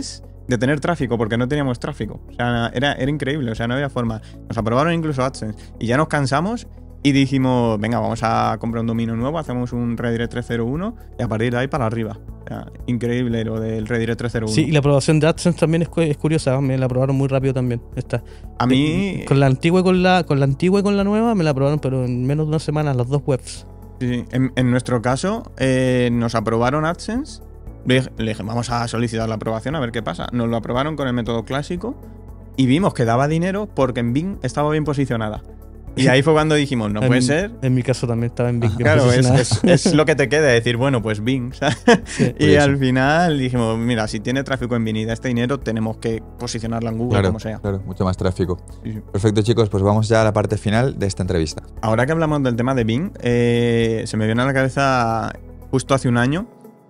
de tener tráfico, porque no teníamos tráfico. O sea, era, era increíble, o sea, no había forma. Nos aprobaron incluso AdSense y ya nos cansamos y dijimos, venga, vamos a comprar un dominio nuevo, hacemos un redirect trescientos uno y a partir de ahí para arriba. O sea, increíble lo del redirect trescientos uno. Sí, y la aprobación de AdSense también es, cu- es curiosa, me la aprobaron muy rápido también. Esta. A mí... Con la antigua y con la, con la antigua y con la nueva me la aprobaron, pero en menos de una semana las dos webs. Sí, en, en nuestro caso, eh, nos aprobaron AdSense. Le, le dije, vamos a solicitar la aprobación a ver qué pasa. Nos lo aprobaron con el método clásico y vimos que daba dinero porque en Bing estaba bien posicionada. Y ahí fue cuando dijimos, no en, puede ser. En mi caso también estaba en Bing. Ah, claro, es, es, es lo que te queda, decir, bueno, pues Bing. ¿Sabes? Sí, y al final dijimos, mira, si tiene tráfico en Bing y da este dinero, tenemos que posicionarla en Google, claro, como sea. Claro, mucho más tráfico. Sí, sí. Perfecto, chicos, pues vamos ya a la parte final de esta entrevista. Ahora que hablamos del tema de Bing, eh, se me viene a la cabeza justo hace un año,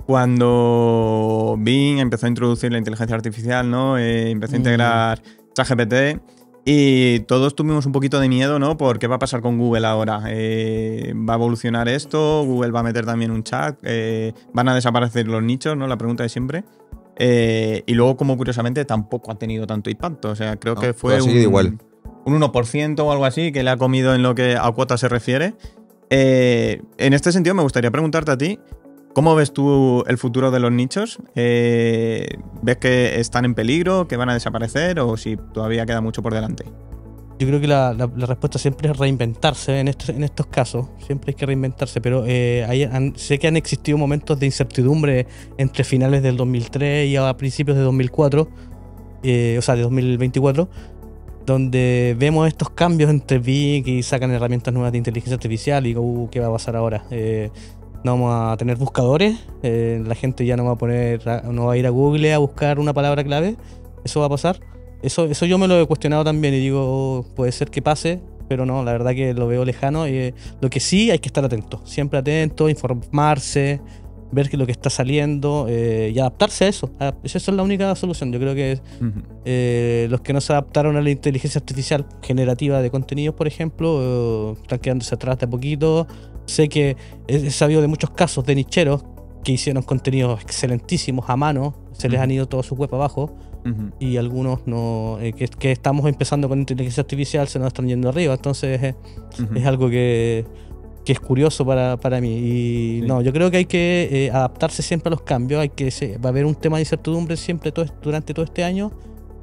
cuando Bing empezó a introducir la inteligencia artificial, ¿no? Eh, empezó a integrar mm. ChatGPT. Y todos tuvimos un poquito de miedo, ¿no? Por qué va a pasar con Google ahora. Eh, ¿Va a evolucionar esto? ¿Google va a meter también un chat? Eh, ¿Van a desaparecer los nichos? ¿No? La pregunta de siempre. Eh, y luego, como curiosamente, tampoco ha tenido tanto impacto. O sea, creo no, que fue un, igual. un uno por ciento o algo así que le ha comido en lo que a cuota se refiere. Eh, en este sentido, me gustaría preguntarte a ti, ¿cómo ves tú el futuro de los nichos? Eh, ¿Ves que están en peligro, que van a desaparecer o si todavía queda mucho por delante? Yo creo que la, la, la respuesta siempre es reinventarse en estos, en estos casos. Siempre hay que reinventarse, pero eh, hay, han, sé que han existido momentos de incertidumbre entre finales del dos mil tres y a principios de dos mil cuatro, eh, o sea, de dos mil veinticuatro, donde vemos estos cambios entre Bing y sacan herramientas nuevas de inteligencia artificial y digo, uh, ¿qué va a pasar ahora? Eh, No vamos a tener buscadores, eh, la gente ya no va a poner, no va a ir a Google a buscar una palabra clave, eso va a pasar. Eso, eso yo me lo he cuestionado también y digo, oh, puede ser que pase, pero no, la verdad que lo veo lejano. Y, eh, lo que sí hay que estar atento, siempre atento, informarse, ver que lo que está saliendo eh, y adaptarse a eso. Esa es la única solución. Yo creo que uh-huh. eh, los que no se adaptaron a la inteligencia artificial generativa de contenidos, por ejemplo, eh, están quedándose atrás de a poquito. Sé que he sabido de muchos casos de nicheros que hicieron contenidos excelentísimos a mano, se les han ido todos sus web abajo, uh-huh. y algunos no eh, que, que estamos empezando con inteligencia artificial se nos están yendo arriba, entonces eh, uh-huh. es algo que, que es curioso para, para mí. Y sí. no, yo creo que hay que eh, adaptarse siempre a los cambios, hay que se, va a haber un tema de incertidumbre siempre todo, durante todo este año,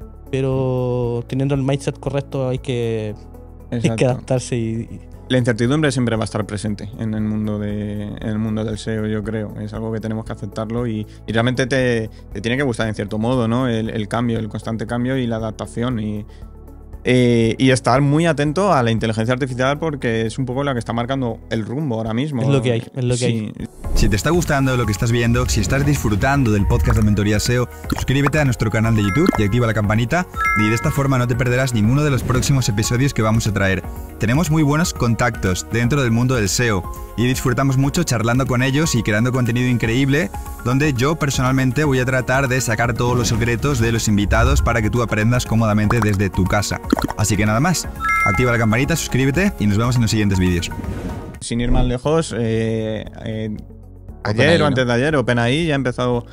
pero teniendo el mindset correcto hay que, hay que adaptarse y, y la incertidumbre siempre va a estar presente en el mundo de en el mundo del S E O, yo creo. Es algo que tenemos que aceptarlo y, y realmente te, te tiene que gustar en cierto modo, ¿no? El, el cambio, el constante cambio y la adaptación. Y, eh, y estar muy atento a la inteligencia artificial porque es un poco la que está marcando el rumbo ahora mismo. Es lo que hay, es lo que sí. hay. Si te está gustando lo que estás viendo, si estás disfrutando del podcast de Mentoría S E O, suscríbete a nuestro canal de YouTube y activa la campanita y de esta forma no te perderás ninguno de los próximos episodios que vamos a traer. Tenemos muy buenos contactos dentro del mundo del S E O y disfrutamos mucho charlando con ellos y creando contenido increíble donde yo personalmente voy a tratar de sacar todos los secretos de los invitados para que tú aprendas cómodamente desde tu casa. Así que nada más, activa la campanita, suscríbete y nos vemos en los siguientes vídeos. Sin ir más lejos, eh, eh, ayer o antes de ayer, OpenAI ya ha empezado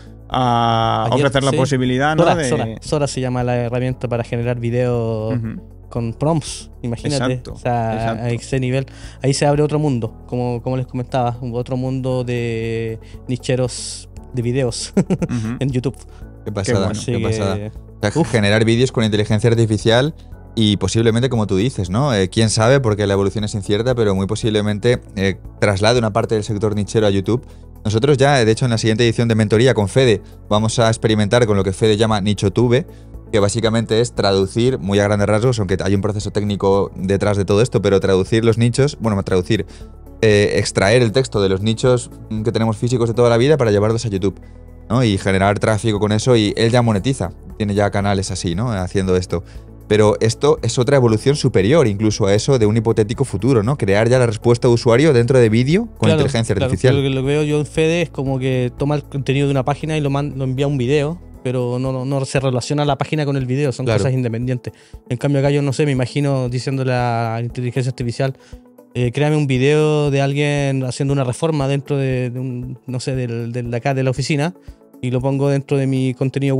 a ayer, ofrecer la sí. posibilidad, ¿no? Sora, de... Sora, Sora se llama la herramienta para generar videos uh-huh. con prompts, imagínate. Exacto, o sea, exacto. a ese nivel, ahí se abre otro mundo, como, como les comentaba, otro mundo de nicheros de videos uh-huh. en YouTube. Qué pasada, qué, bueno. qué pasada. Que... O sea, generar vídeos con inteligencia artificial y posiblemente, como tú dices, ¿no? Eh, quién sabe, porque la evolución es incierta, pero muy posiblemente eh, traslade una parte del sector nichero a YouTube. Nosotros ya, de hecho, en la siguiente edición de Mentoría con Fede, vamos a experimentar con lo que Fede llama NichoTube, que básicamente es traducir, muy a grandes rasgos, aunque hay un proceso técnico detrás de todo esto, pero traducir los nichos, bueno, traducir, eh, extraer el texto de los nichos que tenemos físicos de toda la vida para llevarlos a YouTube, ¿no? Y generar tráfico con eso, y él ya monetiza, tiene ya canales así, ¿no? Haciendo esto. Pero esto es otra evolución superior incluso a eso de un hipotético futuro, ¿no? Crear ya la respuesta de usuario dentro de vídeo con claro, inteligencia claro, artificial. Lo que lo veo yo en Fede es como que toma el contenido de una página y lo, man, lo envía a un video, pero no, no, no se relaciona la página con el video, son claro. cosas independientes. En cambio acá yo no sé, me imagino diciéndole a la inteligencia artificial, eh, créame un video de alguien haciendo una reforma dentro de, de un, no sé, del, de acá de la oficina y lo pongo dentro de mi contenido web.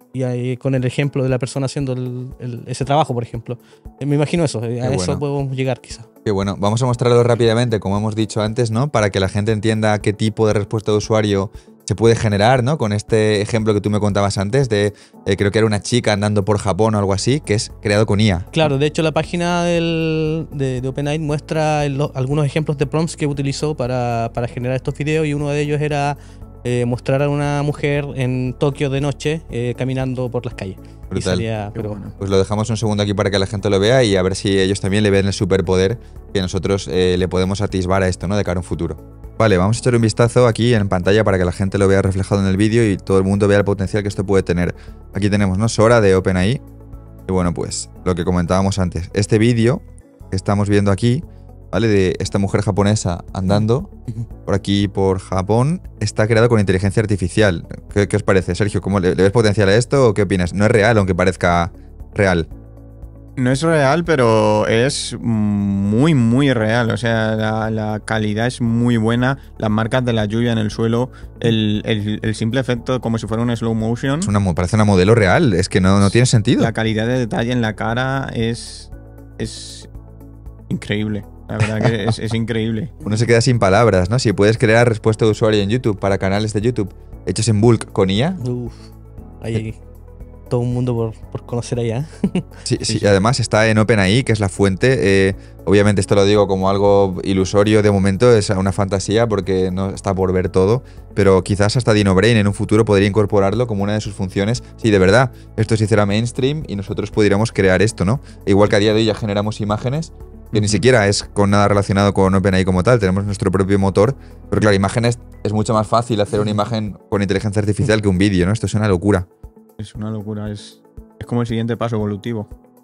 y ahí con el ejemplo de la persona haciendo el, el, ese trabajo, por ejemplo. Eh, me imagino eso, eh, a Qué eso bueno. podemos llegar quizás. Qué bueno. Vamos a mostrarlo rápidamente, como hemos dicho antes, ¿no? Para que la gente entienda qué tipo de respuesta de usuario se puede generar, ¿no? Con este ejemplo que tú me contabas antes de, eh, creo que era una chica andando por Japón o algo así, que es creado con I A. Claro, de hecho la página del, de, de OpenAI muestra el- algunos ejemplos de prompts que utilizó para, para generar estos videos y uno de ellos era eh, mostrar a una mujer en Tokio de noche eh, caminando por las calles. Y Brutal. salía- Qué pero bueno. Pues lo dejamos un segundo aquí para que la gente lo vea y a ver si ellos también le ven el superpoder que nosotros eh, le podemos atisbar a esto, ¿no? De cara a un futuro. Vale, vamos a echar un vistazo aquí en pantalla para que la gente lo vea reflejado en el vídeo y todo el mundo vea el potencial que esto puede tener. Aquí tenemos, ¿no? Sora de OpenAI. Y bueno, pues lo que comentábamos antes. Este vídeo que estamos viendo aquí, ¿vale? De esta mujer japonesa andando por aquí, por Japón, está creado con inteligencia artificial. ¿Qué, qué os parece, Sergio? ¿Cómo le, le ves potencial a esto o qué opinas? No es real, aunque parezca real. No es real, pero es muy, muy real. O sea, la, la calidad es muy buena. Las marcas de la lluvia en el suelo, el, el- el simple efecto como si fuera un slow motion. Es una, mo- parece una modelo real, es que no, no tiene sentido. La calidad de detalle en la cara es, es increíble. La verdad que es, es increíble. Uno se queda sin palabras, ¿no? Si puedes crear respuesta de usuario en YouTube para canales de YouTube hechos en bulk con I A. Uf, hay todo un mundo por, por conocer allá. Sí, sí, y además está en OpenAI, que es la fuente. Eh, obviamente esto lo digo como algo ilusorio de momento, es una fantasía porque no está por ver todo, pero quizás hasta DinoBrain en un futuro podría incorporarlo como una de sus funciones. Si de verdad esto se hiciera mainstream y nosotros pudiéramos crear esto, ¿no? Igual que a día de hoy ya generamos imágenes, que ni siquiera es con nada relacionado con OpenAI como tal, tenemos nuestro propio motor, pero claro, imágenes es mucho más fácil hacer una imagen con inteligencia artificial que un vídeo, ¿no? Esto es una locura. Es una locura. Es, es como el siguiente paso evolutivo.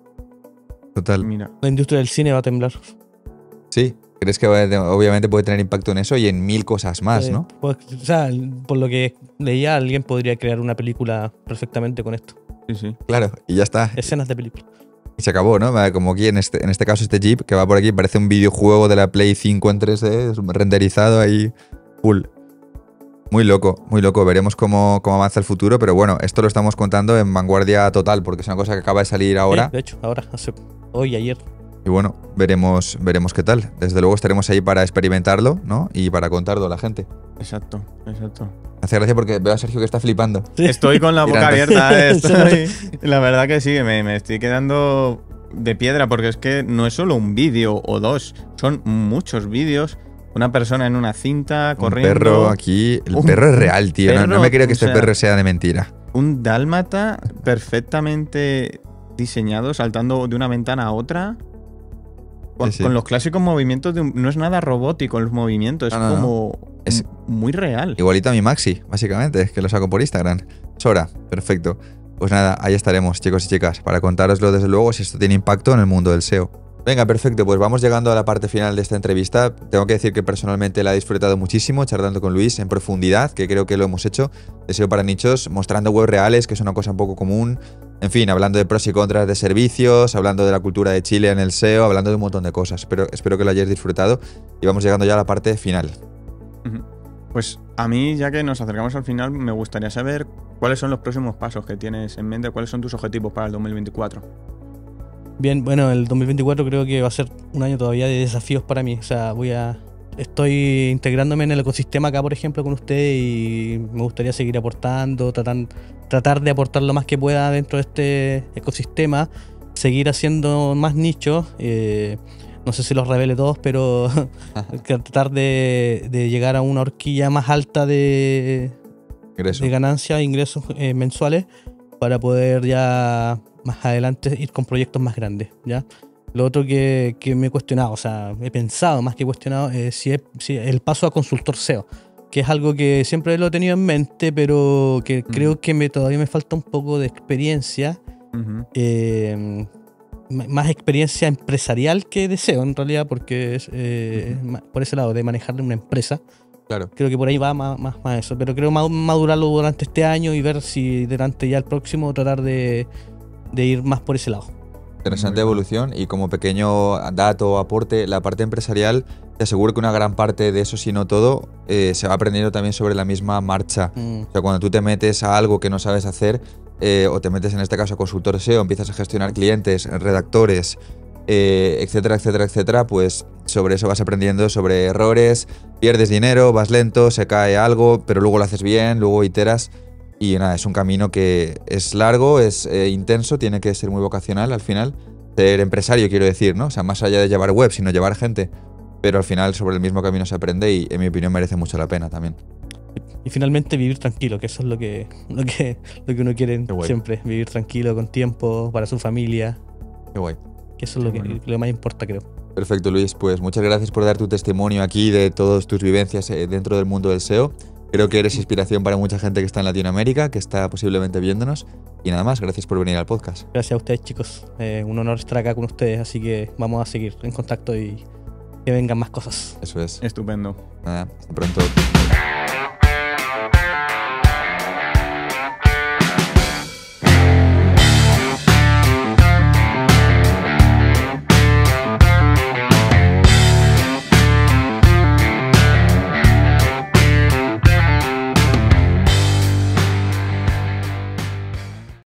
Total. Mira. La industria del cine va a temblar. Sí, crees que va- obviamente puede tener impacto en eso y en mil cosas más, Eh, ¿no? pues, o sea, por lo que leía, alguien podría crear una película perfectamente con esto. Sí, sí. Claro, y ya está. Escenas de película. Y se acabó, ¿no? Como aquí en este, en este caso este Jeep que va por aquí parece un videojuego de la Play cinco en tres D, es renderizado ahí full. Muy loco, muy loco. Veremos cómo, cómo avanza el futuro, pero bueno, esto lo estamos contando en vanguardia total porque es una cosa que acaba de salir ahora. Sí, de hecho, ahora, hace hoy, ayer. Y bueno, veremos, veremos qué tal. Desde luego estaremos ahí para experimentarlo, ¿no? Y para contarlo a la gente. Exacto, exacto. Me hace gracia porque veo a Sergio que está flipando. Estoy con la boca Tirante. abierta. Estoy, la verdad que sí, me, me estoy quedando de piedra porque es que no es solo un vídeo o dos, son muchos vídeos. Una persona en una cinta corriendo. Un perro aquí. El Un perro es real, tío. No, no perro, me creo que o este sea, perro sea de mentira. Un dálmata perfectamente diseñado, saltando de una ventana a otra. Con, Sí, sí. con los clásicos movimientos de un- no es nada robótico los movimientos, No, no, es no. como Es- m- muy real. Igualito a mi Maxi, básicamente, es que lo saco por Instagram. Sora, perfecto. Pues nada, ahí estaremos, chicos y chicas, para contároslo desde luego si esto tiene impacto en el mundo del S E O. Venga, perfecto, pues vamos llegando a la parte final de esta entrevista. Tengo que decir que personalmente la he disfrutado muchísimo, charlando con Luis en profundidad, que creo que lo hemos hecho. De S E O para nichos, mostrando webs reales, que es una cosa un poco común. En fin, hablando de pros y contras de servicios, hablando de la cultura de Chile en el S E O, hablando de un montón de cosas. Pero espero que lo hayáis disfrutado y vamos llegando ya a la parte final. Ujú. Pues a mí, ya que nos acercamos al final, me gustaría saber cuáles son los próximos pasos que tienes en mente, cuáles son tus objetivos para el dos mil veinticuatro. Bien, bueno, el dos mil veinticuatro creo que va a ser un año todavía de desafíos para mí. O sea, voy a. Estoy integrándome en el ecosistema acá, por ejemplo, con usted y me gustaría seguir aportando, tratar, tratar de aportar lo más que pueda dentro de este ecosistema, seguir haciendo más nichos. eh, no sé si los revele todos, pero tratar de, de llegar a una horquilla más alta de, Ingreso. de ganancias, ingresos eh, mensuales, para poder ya más adelante ir con proyectos más grandes, ¿ya? Lo otro que, que me he cuestionado, o sea, he pensado más que cuestionado, es si, es, si el paso a consultor S E O, que es algo que siempre lo he tenido en mente, pero que Mm. creo que me, todavía me falta un poco de experiencia, Ujú. eh, m- más experiencia empresarial que de S E O en realidad, porque es eh, ma- por ese lado de manejar una empresa. Claro. Creo que por ahí va más, más, más eso. Pero creo ma- madurarlo durante este año y ver si durante ya el próximo tratar de, de ir más por ese lado. Interesante Muy bien. evolución y como pequeño dato o aporte, la parte empresarial, te aseguro que una gran parte de eso, si no todo, eh, se va aprendiendo también sobre la misma marcha. Mm. O sea, cuando tú te metes a algo que no sabes hacer, eh, o te metes en este caso a consultor S E O, empiezas a gestionar clientes, redactores, eh, etcétera, etcétera, etcétera, pues sobre eso vas aprendiendo, sobre errores, pierdes dinero, vas lento, se cae algo, pero luego lo haces bien, luego iteras. Y nada, es un camino que es largo, es eh, intenso, tiene que ser muy vocacional al final. Ser empresario, quiero decir, ¿no? O sea, más allá de llevar web, sino llevar gente. Pero al final sobre el mismo camino se aprende y en mi opinión merece mucho la pena también. Y finalmente vivir tranquilo, que eso es lo que, lo que, lo que uno quiere siempre. Vivir tranquilo, con tiempo, para su familia. Qué guay. Que eso es lo que, bueno. lo que más importa, creo. Perfecto, Luis. Pues muchas gracias por dar tu testimonio aquí de todas tus vivencias dentro del mundo del S E O. Creo que eres inspiración para mucha gente que está en Latinoamérica, que está posiblemente viéndonos. Y nada más, gracias por venir al podcast. Gracias a ustedes, chicos. Eh, un honor estar acá con ustedes, así que vamos a seguir en contacto y que vengan más cosas. Eso es. Estupendo. Nada, hasta pronto.